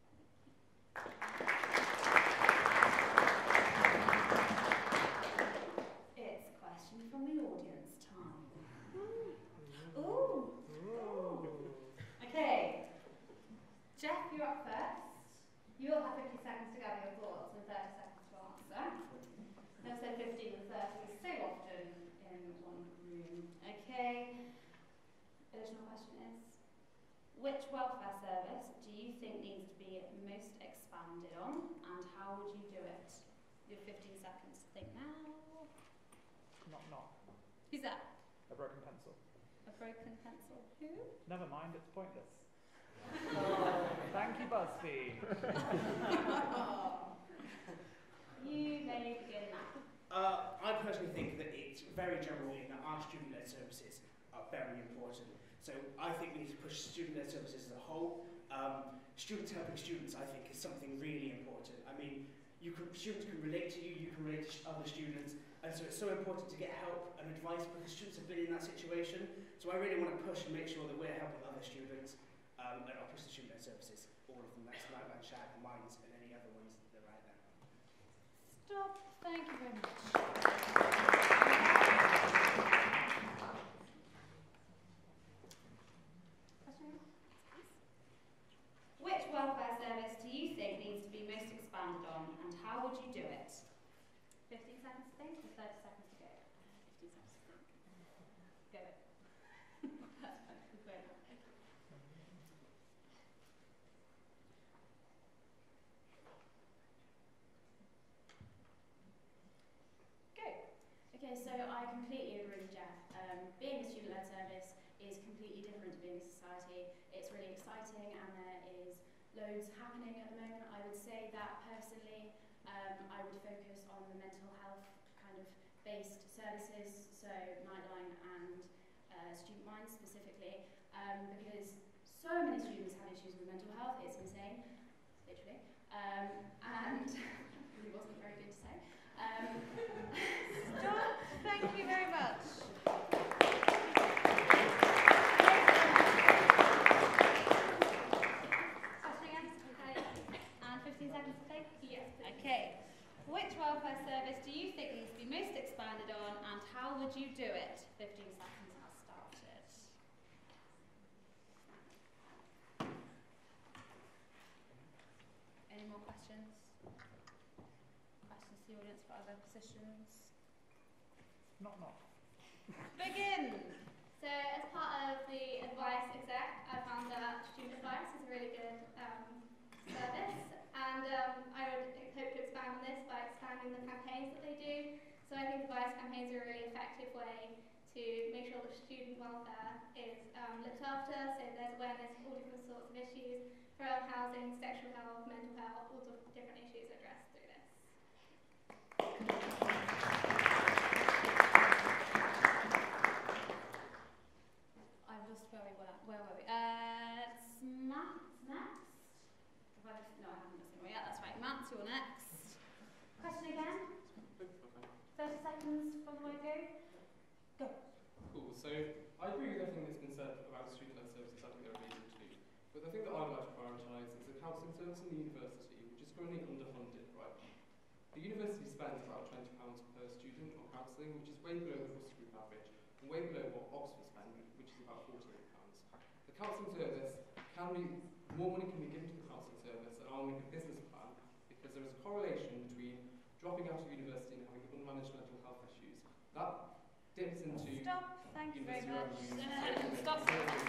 It's a question from the audience time. Ooh. Ooh. Okay. Jeff, you're up first. You'll have fifty seconds to gather your thoughts and thirty seconds to answer. I said fifteen and thirty so often in one room. Okay. Additional question is, which welfare service do you think needs to be most expanded on, and how would you do it? You have fifteen seconds to think now. Knock knock. Who's that? A broken pencil. A broken pencil. Who? Never mind, it's pointless. Oh, thank you, BuzzFeed. You may begin now. Uh, I personally think that it's very general in that our student-led services are very important. So I think we need to push student-led services as a whole. Um, students helping students, I think, is something really important. I mean, you can, students can relate to you, you can relate to other students, and so it's so important to get help and advice because students have been in that situation. So I really want to push and make sure that we're helping other students um, and I'll push the student-led services, all of them. That's Nightline, Shag, Minds, and any other ones that are out there. Stop. Thank you very much. Which welfare service do you think needs to be most expanded on, and how would you do it? fifteen seconds to think, or thirty seconds to go? fifteen seconds to think. Go. That's fine. We've got it. Go. Okay, so I completely agree with Jeff. Um, being a student-led service is completely different to being a society. It's really exciting and there is loads happening at the moment. I would say that personally, um, I would focus on the mental health kind of based services, so Nightline and uh, Student Minds specifically, um, because so many students have issues with mental health, it's insane, literally, um, and really wasn't very good to say. Um, Stop. Thank you very much. fifteen seconds to think? Yes. Okay. Which welfare service do you think needs to be most expanded on, and how would you do it? fifteen seconds has started. Any more questions? Questions to the audience for other positions? Knock knock. Begin! So as part of the advice exec, I found that student advice is a really good um, service, and um, I would hope to expand on this by expanding the campaigns that they do. So I think advice campaigns are a really effective way to make sure that student welfare is um, looked after, so there's awareness of all different sorts of issues, frail housing, sexual health, mental health, all the different issues addressed through this. I've lost where we were. Where were we? Uh, it's maths next. Have I just, no, I haven't lost anywhere yet. That's right. Maths, you're next. Question again? thirty seconds from the word go. Go. Cool. So I agree with everything that's been said about student-led services. I think they're amazing too. But the thing that I'd like to prioritise is a counselling service in the university, which is currently underfunded right now. The university spends about twenty pounds per student on counselling, which is way below the Bristol Group average, and way below what Oxford spend, which is about forty-eight pounds. The counselling service can be, more money can be given to the counselling service, and I'll make a business plan, because there is a correlation between dropping out of university and having unmanaged mental health issues. That dips into Stop. Thank you very much. revenues. No, no, no, stop.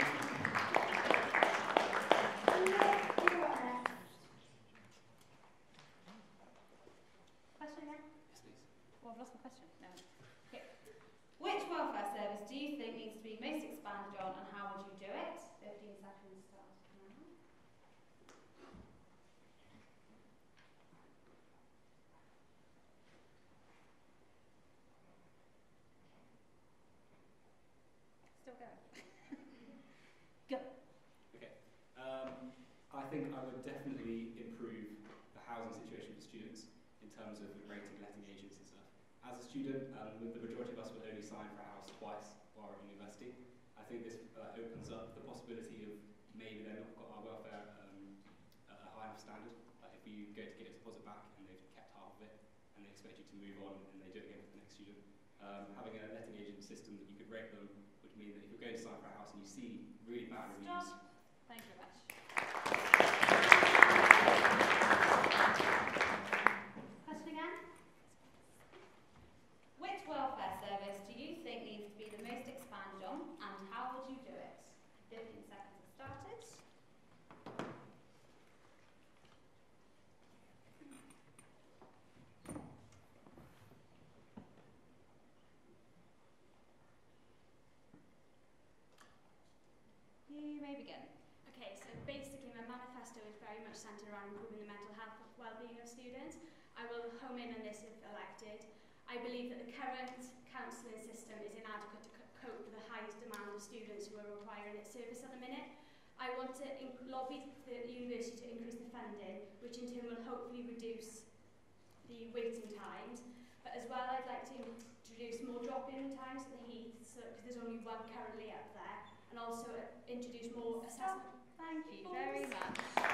Question again? Yes, please. Well, I've lost my question. No. Okay. Which welfare service do you think needs to be most expanded on, and how would you do it? fifteen seconds start now. Still go. Go. Okay. Um, I think I would definitely improve the housing situation for students in terms of rating letting agents and stuff. As a student, um, the majority of us will only sign for a house twice while at university. I think this uh, opens up the possibility of maybe they've not got our welfare um, at a high enough standard. Like if you go to get a deposit back and they've kept half of it and they expect you to move on and they do it again for the next student. Um, having a letting agent system that you could rate them would mean that if you're going to sign for a house and you see really bad reviews. Stop. Thank you very much. Question again? Which welfare service do you think needs to be the most expanded on, and how would you do it? fifteen seconds have started. You may begin. Okay, so basically my manifesto is very much centred around improving the mental health and well-being of students. I will home in on this if elected. I believe that the current counselling system is inadequate to c cope with the highest demand of students who are requiring its service at the minute. I want to lobby the university to increase the funding, which in turn will hopefully reduce the waiting times. But as well, I'd like to introduce more drop-in times at the Heath, so, because there's only one currently up there, and also uh, introduce more assessment. Thank you very much.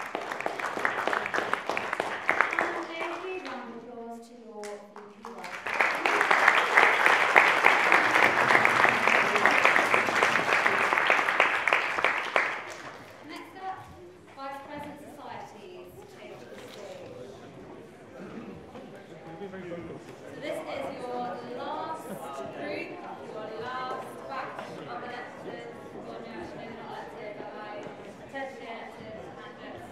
And a huge round of applause to your V P wife. Next up, Vice President Societies. Take to the stage. So this is your last group, your last batch of elected, or no, actually not elected, but like potentially elected candidates.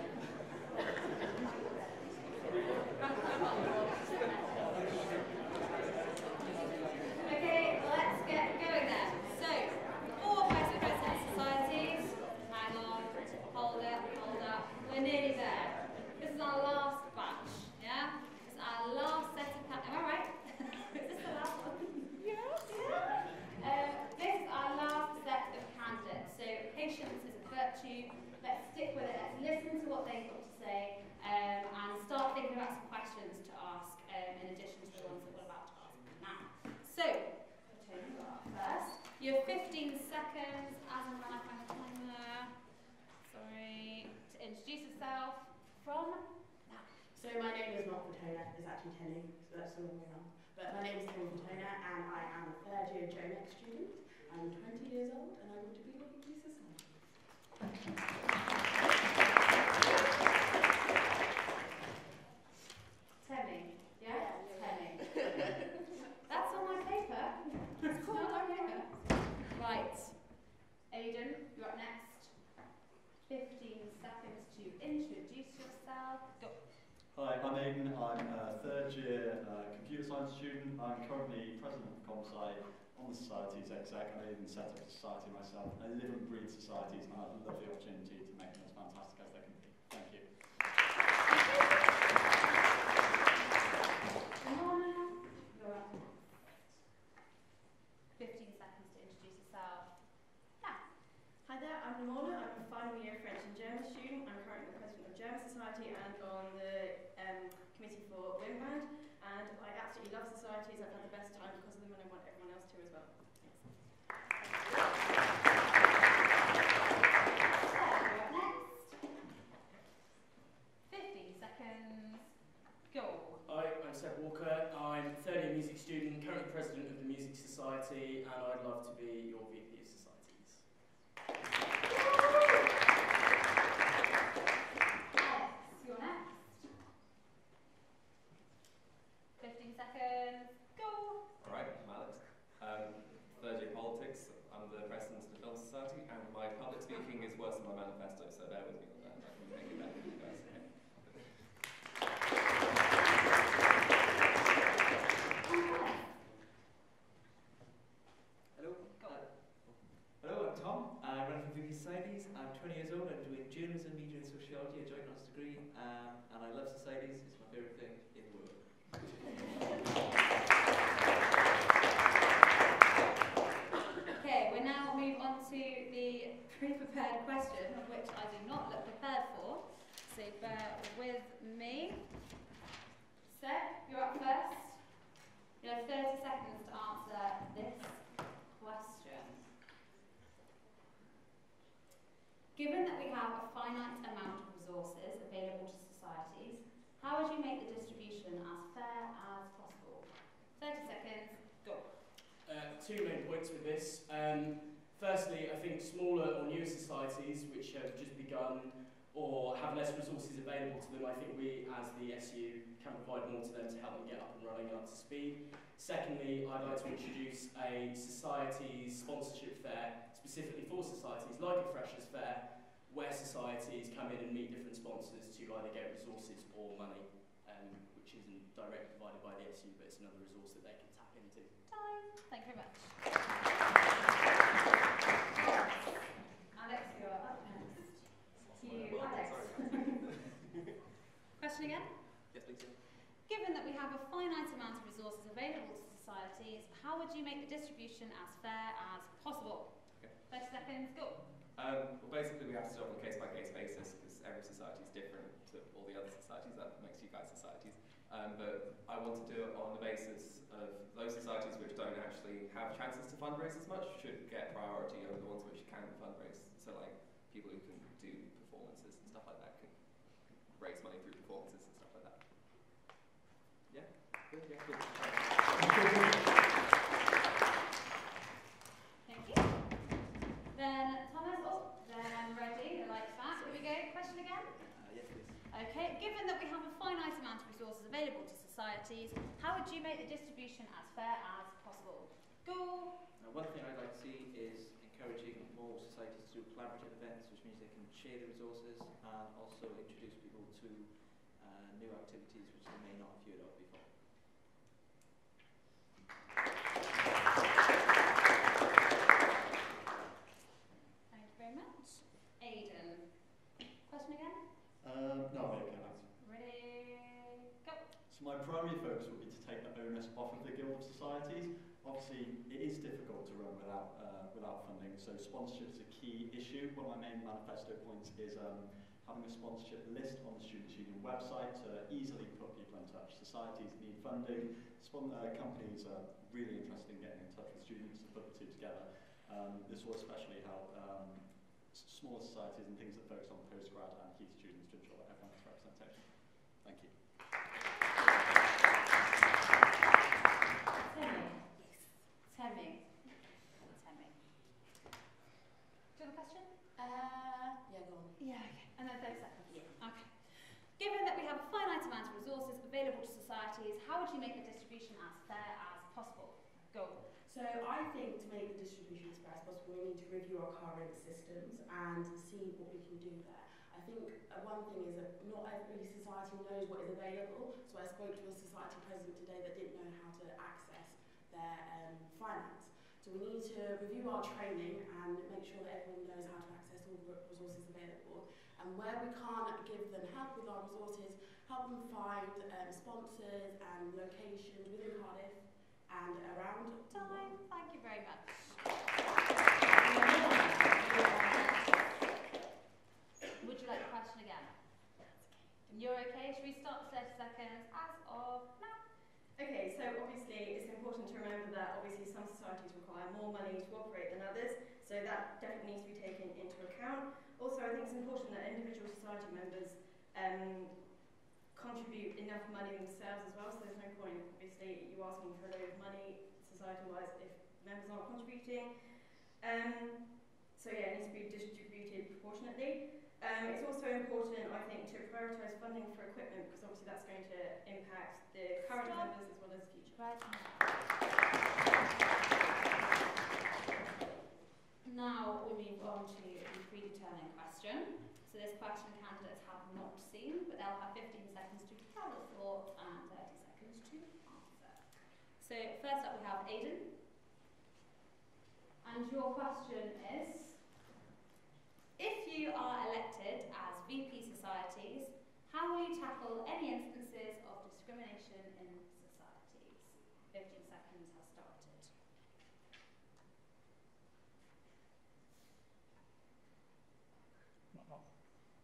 Okay, let's get going then. So, four Vice President Societies. Hang on, hold up, hold up. We're nearly there. This is our last batch, yeah? It's our last set of candidates. Am I right? Is this the last one? Yes. Yeah. Um, this is our last set of candidates. So, patience is a virtue. Let's stick with it. Let's listen to what they've got to say um, and start thinking about some questions to ask um, in addition to the ones that we're about to ask now. So, Tony, you are up first. You have fifteen seconds as a manifesto. Sorry. To introduce yourself from now. So my name is not Fatona, it's actually Tenny, so that's the wrong way around. But my name is Tenny Fatona and I am a third year Jonex student. I'm twenty years old and I want to be a V P Society. Temmie. Yeah? Temmie. That's on my paper. It's cool, on my paper. Right. Aidan, you're up next. fifteen seconds to introduce yourself. Go. Hi, I'm Aidan. I'm a third year uh, computer science student. I'm currently president of ComSci on the Societies exec. I even set up a society myself. I live and breathe societies and I'd love the opportunity to make them as fantastic as they can be. Thank you. Mona, you're up next. fifteen seconds to introduce yourself. Now. Hi there, I'm Ramona. I'm a final year French and German student. I'm currently the president of German Society and on the um, committee for Wimband. And I absolutely love societies. I've had the best time because of them and I want everyone else to as well. Sarah, you're up next. fifteen seconds. Go. Hi, my a joint honours degree, um, and I love societies. It's my favourite thing in the world. Okay, we now move on to the pre-prepared question, of which I do not look prepared for. So bear with me. Seth, you're up first. You have thirty seconds to answer this question. Given that we have a finite amount of resources available to societies, how would you make the distribution as fair as possible? thirty seconds, go. Uh, two main points with this. Um, firstly, I think smaller or newer societies which have just begun or have less resources available to them, I think we as the S U can provide more to them to help them get up and running and up to speed. Secondly, I'd like to introduce a societies sponsorship fair specifically for societies like a Freshers' Fair, where societies come in and meet different sponsors to either get resources or money, um, which isn't directly provided by the S U, but it's another resource that they can tap into. Time. Thank you very much. Alex, you're up next. To you, Alex. Question again? Yes, please. Given that we have a finite amount of resources available to societies, how would you make the distribution as fair as possible? Okay. thirty seconds, go. Um, well, basically, we have to do it on a case-by-case basis because every society is different to all the other societies. That makes you guys societies. Um, but I want to do it on the basis of those societies which don't actually have chances to fundraise as much should get priority over the ones which can fundraise. So, like, people who can do performances and stuff like that can raise money through performances and stuff like that. Yeah? Good? Yeah, good. Thank you. Then Thomas, oh, then ready, like that. Here we go. Question again? Uh, yes, please. Okay, given that we have a finite amount of resources available to societies, how would you make the distribution as fair as possible? Go! Now, one thing I'd like to see is encouraging more societies to do collaborative events, which means they can share the resources and also introduce people to uh, new activities which they may not have heard of before. Thank you very much. Aidan. Question again? Um, no, I'm okay. Ready? Go! So my primary focus would be to take the onus off of the Guild of Societies. Obviously, it is difficult to run without uh, without funding, so sponsorship is a key issue. One of my main manifesto points is um, having a sponsorship list on the Students' Union website to easily put people in touch. Societies need funding. Spon uh, companies are really interested in getting in touch with students to put the two together. Um, this will especially help um, smaller societies and things that focus on postgrad and key students to ensure that everyone has representation. Thank you. Temi. Temi. Temi. Do you have a question? Uh, yeah, go on. Yeah, okay. And then thirty seconds. Yeah. Okay. Given that we have a finite amount of resources available to societies, how would you make the distribution as fair as possible? Go. So I think to make the distribution as fair as possible, we need to review our current systems and see what we can do there. I think uh, one thing is that not every society knows what is available. So I spoke to a society president today that didn't know how to access their um, finance. So we need to review our training and make sure that everyone knows how to access all the resources available. And where we can't give them help with our resources, help them find um, sponsors and locations within Cardiff and around. Time. Thank you very much. Would you like the question again? You're okay? Should we start thirty seconds as of now? Okay, so obviously it's important to remember that obviously some societies require more money to operate than others, so that definitely needs to be taken into account. Also, I think it's important that individual society members um, contribute enough money themselves as well, so there's no point, obviously, you asking for a load of money society-wise if members aren't contributing. Um, so yeah, it needs to be distributed proportionately. Um, it's also important, I think, to prioritise funding for equipment, because obviously that's going to impact the current Stop. members as well as future. Right. Now we move on to the predetermined question. So this question candidates have not seen, but they'll have fifteen seconds to gather thought and thirty seconds to answer. So first up we have Aidan. And your question is, if you are elected as V P societies, how will you tackle any instances of discrimination in societies? fifteen seconds has started. Not, not.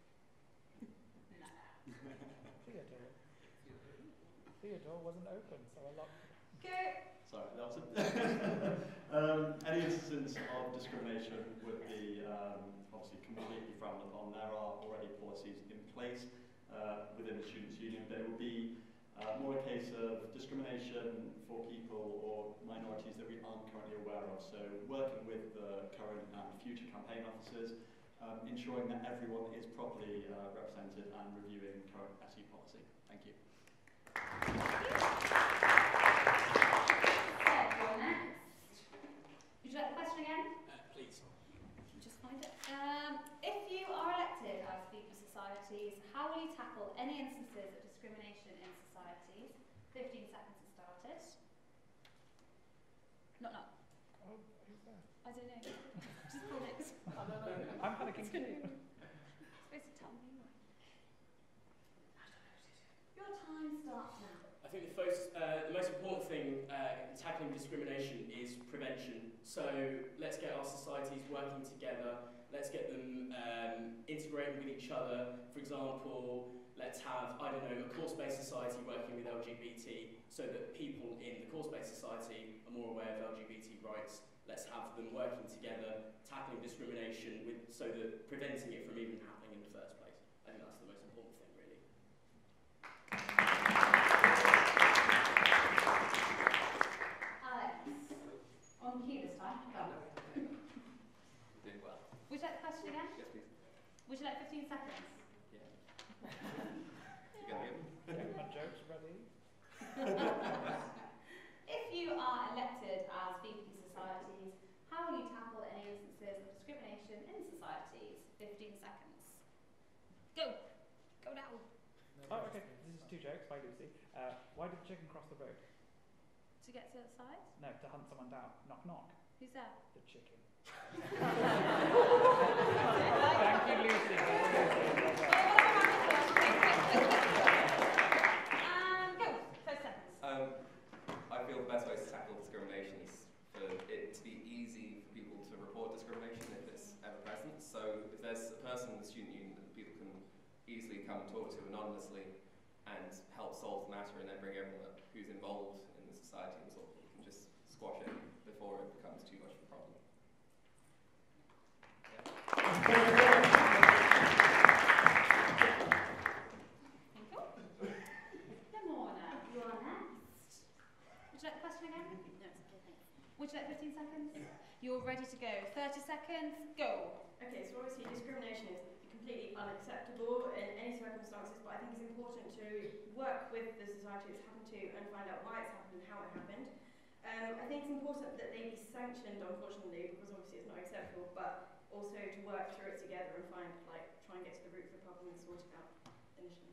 Theodore. Theodore wasn't open, so I locked it. Go. Sorry, that was a um, any instance of discrimination would be um, obviously completely frowned upon. There are already policies in place uh, within the Students' Union, but it would be uh, more a case of discrimination for people or minorities that we aren't currently aware of. So working with the current and future campaign officers, um, ensuring that everyone is properly uh, represented and reviewing current S U policy. Thank you. Would you like the question again? Uh, please. Just find it. Um, if you are elected as V P societies, how will you tackle any instances of discrimination in societies? fifteen seconds has started. Not, not. Oh, who's that? I don't know. Just call it. I don't know. I'm panicking too. Supposed to tell me. Your time starts now. I think the, first, uh, the most important thing uh, in tackling discrimination is prevention. So let's get our societies working together. Let's get them um, integrating with each other. For example, let's have, I don't know, a course-based society working with L G B T so that people in the course-based society are more aware of L G B T rights. Let's have them working together, tackling discrimination with, so that preventing it from even happening in the first place. I think that's the most important thing, really. On cue this time. Go. Doing well. Would you like the question again? Yes, please. Would you like fifteen seconds? Yeah. You gonna get Get my jokes ready. If you are elected as V P societies, how will you tackle any instances of discrimination in societies? fifteen seconds. Go. Go now. Oh, okay. This is two jokes by Lucy. Uh, why did the chicken cross the road? To get to the side? No, to hunt someone down. Knock, knock. Who's there? The chicken. Thank you, Lucy. And go. Five seconds. Um, I feel the best way to tackle discrimination is for it to be easy for people to report discrimination if it's ever present. So if there's a person in the student union that people can easily come and talk to anonymously and help solve the matter and then bring everyone up who's involved in the society and sort of you can just squash it before it becomes too much of a problem. Lemona, you are next. Would you like the question again? No, it's okay, thanks. Would you like fifteen seconds? You're ready to go. thirty seconds, go. Okay, so obviously discrimination is completely unacceptable in any circumstances, but I think it's important to work with the society it's happened to and find out why it's happened and how it happened. Um, I think it's important that they be sanctioned, unfortunately, because obviously it's not acceptable, but also to work through it together and find, like, try and get to the root of the problem and sort it out initially.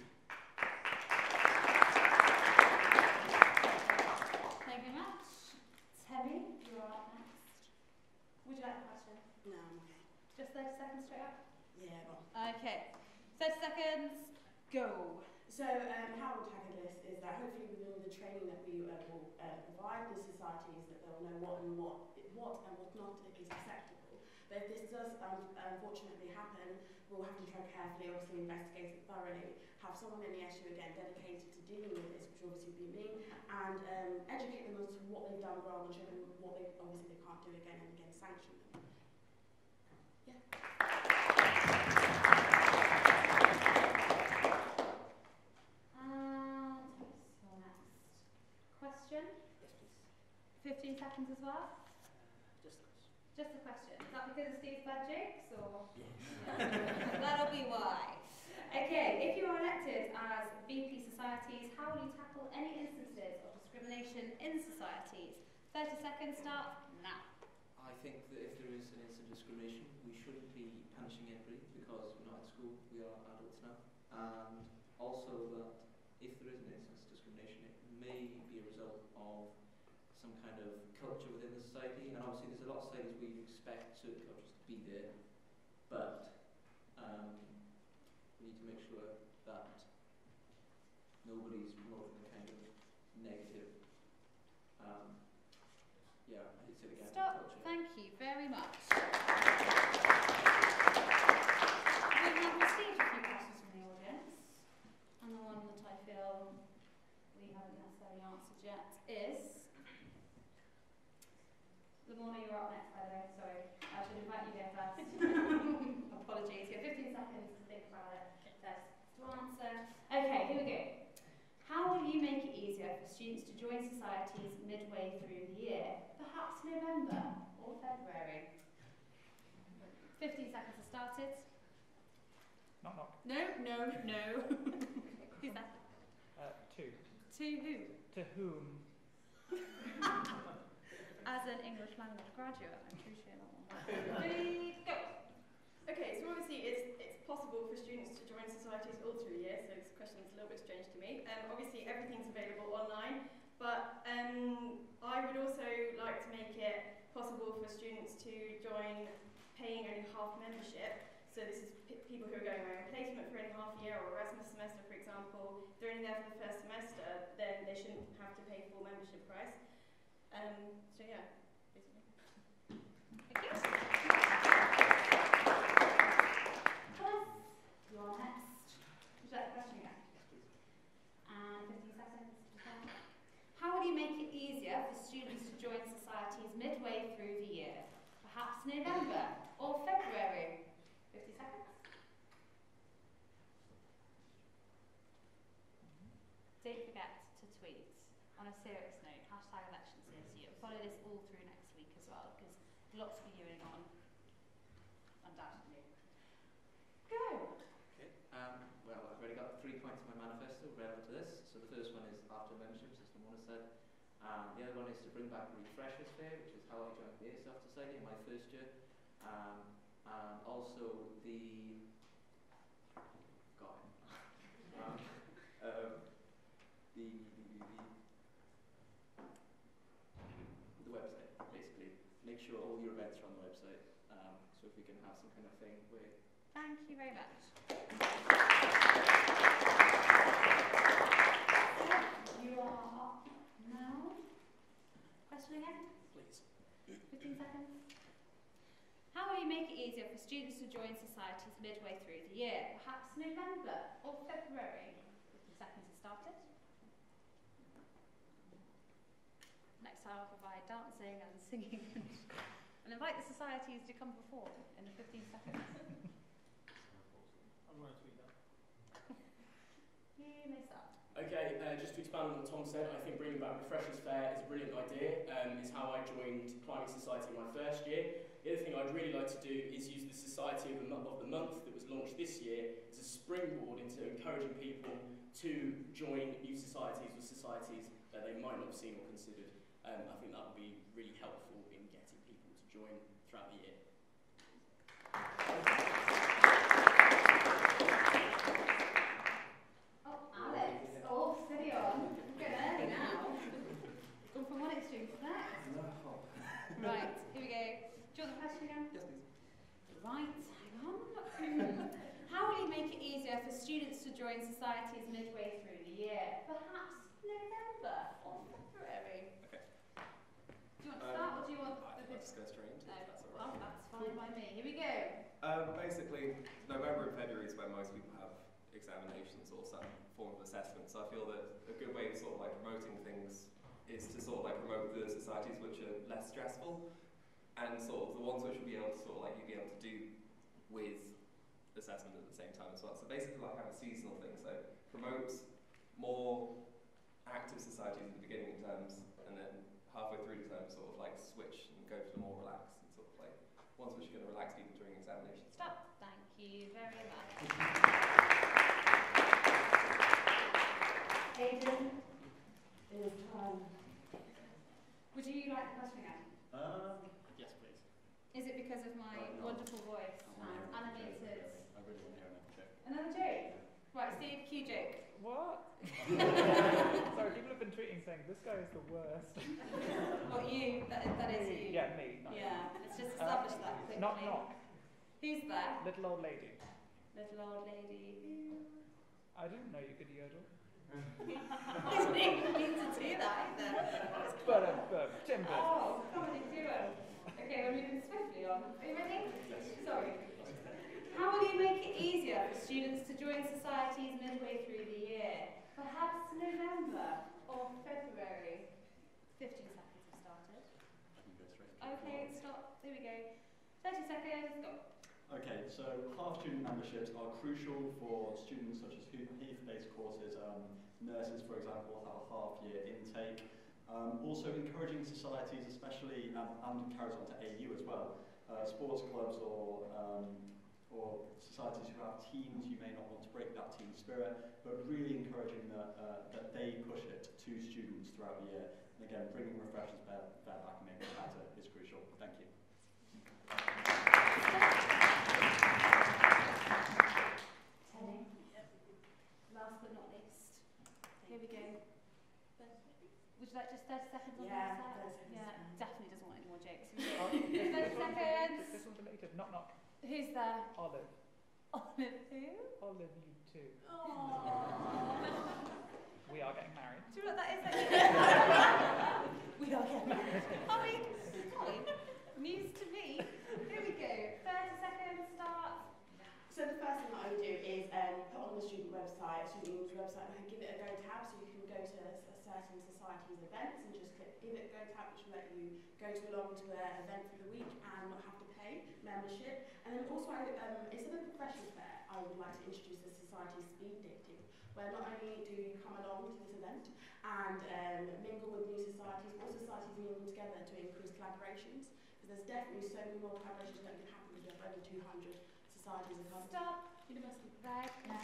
Thank you very much. Temi, you are up next. Would you like the question? No, I'm okay. Just thirty seconds straight up? Yeah, well. Okay. thirty seconds, go. So um, how we'll tackle this is that hopefully with all the training that we uh, will uh, provide the societies, that they'll know what and what, what and what not is acceptable. But if this does um, unfortunately happen, we'll have to try carefully, obviously investigate it thoroughly, have someone in the S U again dedicated to dealing with this, which will obviously be me, and um, educate them as to what they've done wrong and show them what they obviously they can't do again and again, sanction them. Yeah. And so next question. Yes, please. fifteen seconds as well. Just a question. Just a question. Is that because of Steve's bad jokes or? Yes. That'll be why. Okay, if you are elected as V P societies, how will you tackle any instances of discrimination in societies? thirty seconds start now. I think that if there is an instance of discrimination, we shouldn't be punishing anybody because we're not at school, we are adults now. And also that if there is an instance of discrimination, it may be a result of some kind of culture within the society. And obviously there's a lot of societies where you expect certain cultures to be there, but um, we need to make sure that nobody's promoting a kind of negative, um, yeah, I hate to say it again, Stop. culture. Thank you very much. We have received a few questions from the audience, and the one that I feel we haven't necessarily answered yet is, Lamorna, you're up next, by the way, sorry. I should invite you here first. Apologies, you have fifteen seconds to think about it, first to answer. Okay, here we go. How will you make it easier for students to join societies midway through the year? Perhaps November or February? fifteen seconds have started. Knock knock. No, no, no. Who's that? Uh, two. To who? To whom? As an English language graduate, I'm appreciate that one. Ready, go. Okay, so obviously it's, it's possible for students to join societies all through the year, so this question is a little bit strange to me. Um, obviously everything's available online, but um, I would also like to make it possible for students to join paying only half membership. So this is p people who are going around placement for only half a year or Erasmus semester, for example. If they're only there for the first semester, then they shouldn't have to pay full membership price. Um, so yeah, basically. Thank you. Thomas, you are next. Would you like the question again? And fifteen seconds. How will you make it easier for students to join societies midway through the year? Perhaps November or February? fifty seconds. Don't forget to tweet. On a serious note, hashtag elections this year. Follow this all through next week as well, because lots of viewing on, undoubtedly. Go! Okay, um, well, I've already got three points in my manifesto relevant to this. So the first one is after memberships, as Lamorna said. Um, the other one is to bring back the Refreshers Fair, which is how I joined the Airsoft Society in my first year. Um, and also the... God. um, um, the, the, the, the website, basically. Make sure all your events are on the website. Um, so if we can have some kind of thing where... Thank you very much. You are up now. Question again? Please. fifteen seconds. How will you make it easier for students to join societies midway through the year? Perhaps November or February? fifty seconds has started. Next time I'll provide dancing and singing and invite the societies to come perform in the fifteen seconds. I'm going to tweet that. You may start. Okay, uh, just to expand on what Tom said, I think bringing back Refreshers Fair is a brilliant idea. Um, it's how I joined Climbing Society in my first year. The other thing I'd really like to do is use the Society of the, Mo of the Month that was launched this year as a springboard into encouraging people to join new societies or societies that they might not have seen or considered. Um, I think that would be really helpful in getting people to join throughout the year. Oh, Alex. Oh, steady on. Get early now. Gone from one extreme to the next. Right, here we go. Do you want the question again? Yes, please. Right, hang on. How will you make it easier for students to join societies midway through the year? Perhaps November or February? Okay. Do you want to start, Um, or do you want I'd the like to go straight into No, it, if that's all well, right. that's fine by me. Here we go. Um, basically, November and February is when most people have examinations or some form of assessment. So I feel that a good way of sort of like promoting things is to sort of like promote the societies which are less stressful, and sort of the ones which will be able to sort of like you'll be able to do with assessment at the same time as well. So basically like have a seasonal thing. So promote more active societies at the beginning of terms, and then halfway through the term sort of like switch and go to the more relaxed and sort of like ones which are going to relax people during examinations. Stop. Thank you very much. Aidan, it is time. Would you like the question again? Um, yes, please. Is it because of my Right, no. wonderful voice I wanna and hear another animated? joke. I really want to hear another joke. Another joke? Right, Steve, cue joke. What? Sorry, people have been tweeting saying this guy is the worst. What, you? That, that is you? Yeah, me. Not Yeah, let's just Uh, establish that quickly. Knock knock. Who's there? Little old lady. Little old lady. I didn't know you could yodel. I didn't even mean to do that either. But, um, but, timbers. Oh, comedy duo. Okay, we're moving swiftly on. Are you ready? Sorry. How will you make it easier for students to join societies midway through the year? Perhaps November or February? fifteen seconds have started. Okay, stop. Here we go. thirty seconds, go. Okay, so half student memberships are crucial for students such as Heath-based courses. Um, nurses, for example, have a half-year intake. Um, also encouraging societies, especially, um, and carries on to A U as well, uh, sports clubs or, um, or societies who have teams. You may not want to break that team spirit, but really encouraging that, uh, that they push it to students throughout the year. And again, bringing refreshers fair, fair back and making it better is crucial. Thank you. Tenny. Last but not least. Here we go. Would you like just thirty seconds on Yeah, that? thirty seconds. Yeah, definitely doesn't want any more jokes. Oh, thirty this one's seconds. related. This one's related. Knock, knock. Who's there? Olive. Olive who? Olive, you too. Aww. We are getting married. Do you know what that is? We are getting married. Holly, Holly, news to me. Here we go. thirty seconds, start. So the first thing that I would do is um, put on the student website, student union's website, and give it a go tab, so you can go to a certain society's events and just click give it a go tab, which will let you go to along to an event for the week and not have to pay membership. And then also, I, um, instead of the freshers fair, I would like to introduce the society speed dating, where not only do you come along to this event and um, mingle with new societies, but societies mingle together to increase collaborations. Because there's definitely so many more collaborations that can happen because we have over two hundred societies in Cardiff. Stop. University. Right. Good.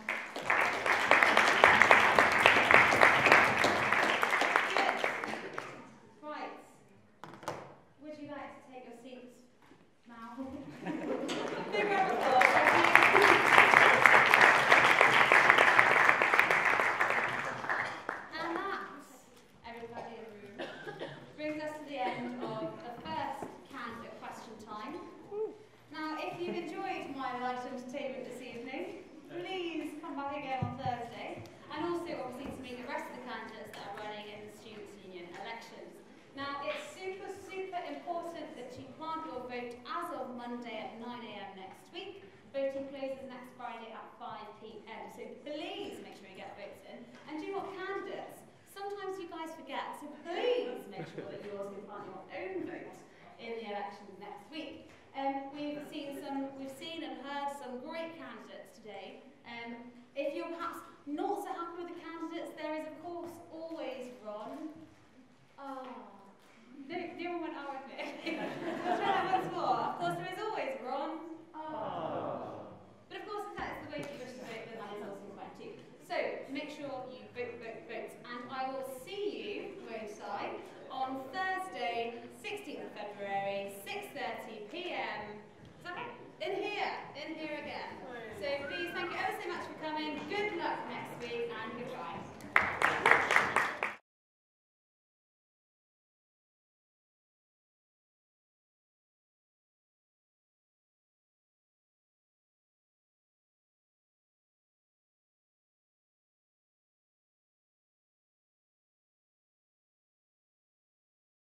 Right. Would you like to take your seats now? Big round of applause. And that, everybody in the room, brings us to the end of the first candidate question time. Now, if you've enjoyed my light entertainment this evening, please come back again on Thursday, and also obviously to meet the rest of the candidates that are running in the Students' Union elections. Now, it's super, super important that you plant your vote as of Monday at nine A M next week. Voting closes next Friday at five P M, so please make sure you get votes in. And do you know what, candidates? Sometimes you guys forget, so please make sure that you also plant your own vote in the elections next week. Um, we've seen some, we've seen and heard some great candidates today. Um, if you're perhaps not so happy with the candidates, there is of course always Ron. Oh, no, the other one out with me. I'll try that once more. Of course, there is always Ron. Oh. But of course, if that is the way you wish to vote, then that is also fine too. So make sure you vote, vote, vote, and I will see you, Roadside, on Thursday, sixteenth of February, six thirty P M. Is that right? In here, in here again. So please, thank you ever so much for coming. Good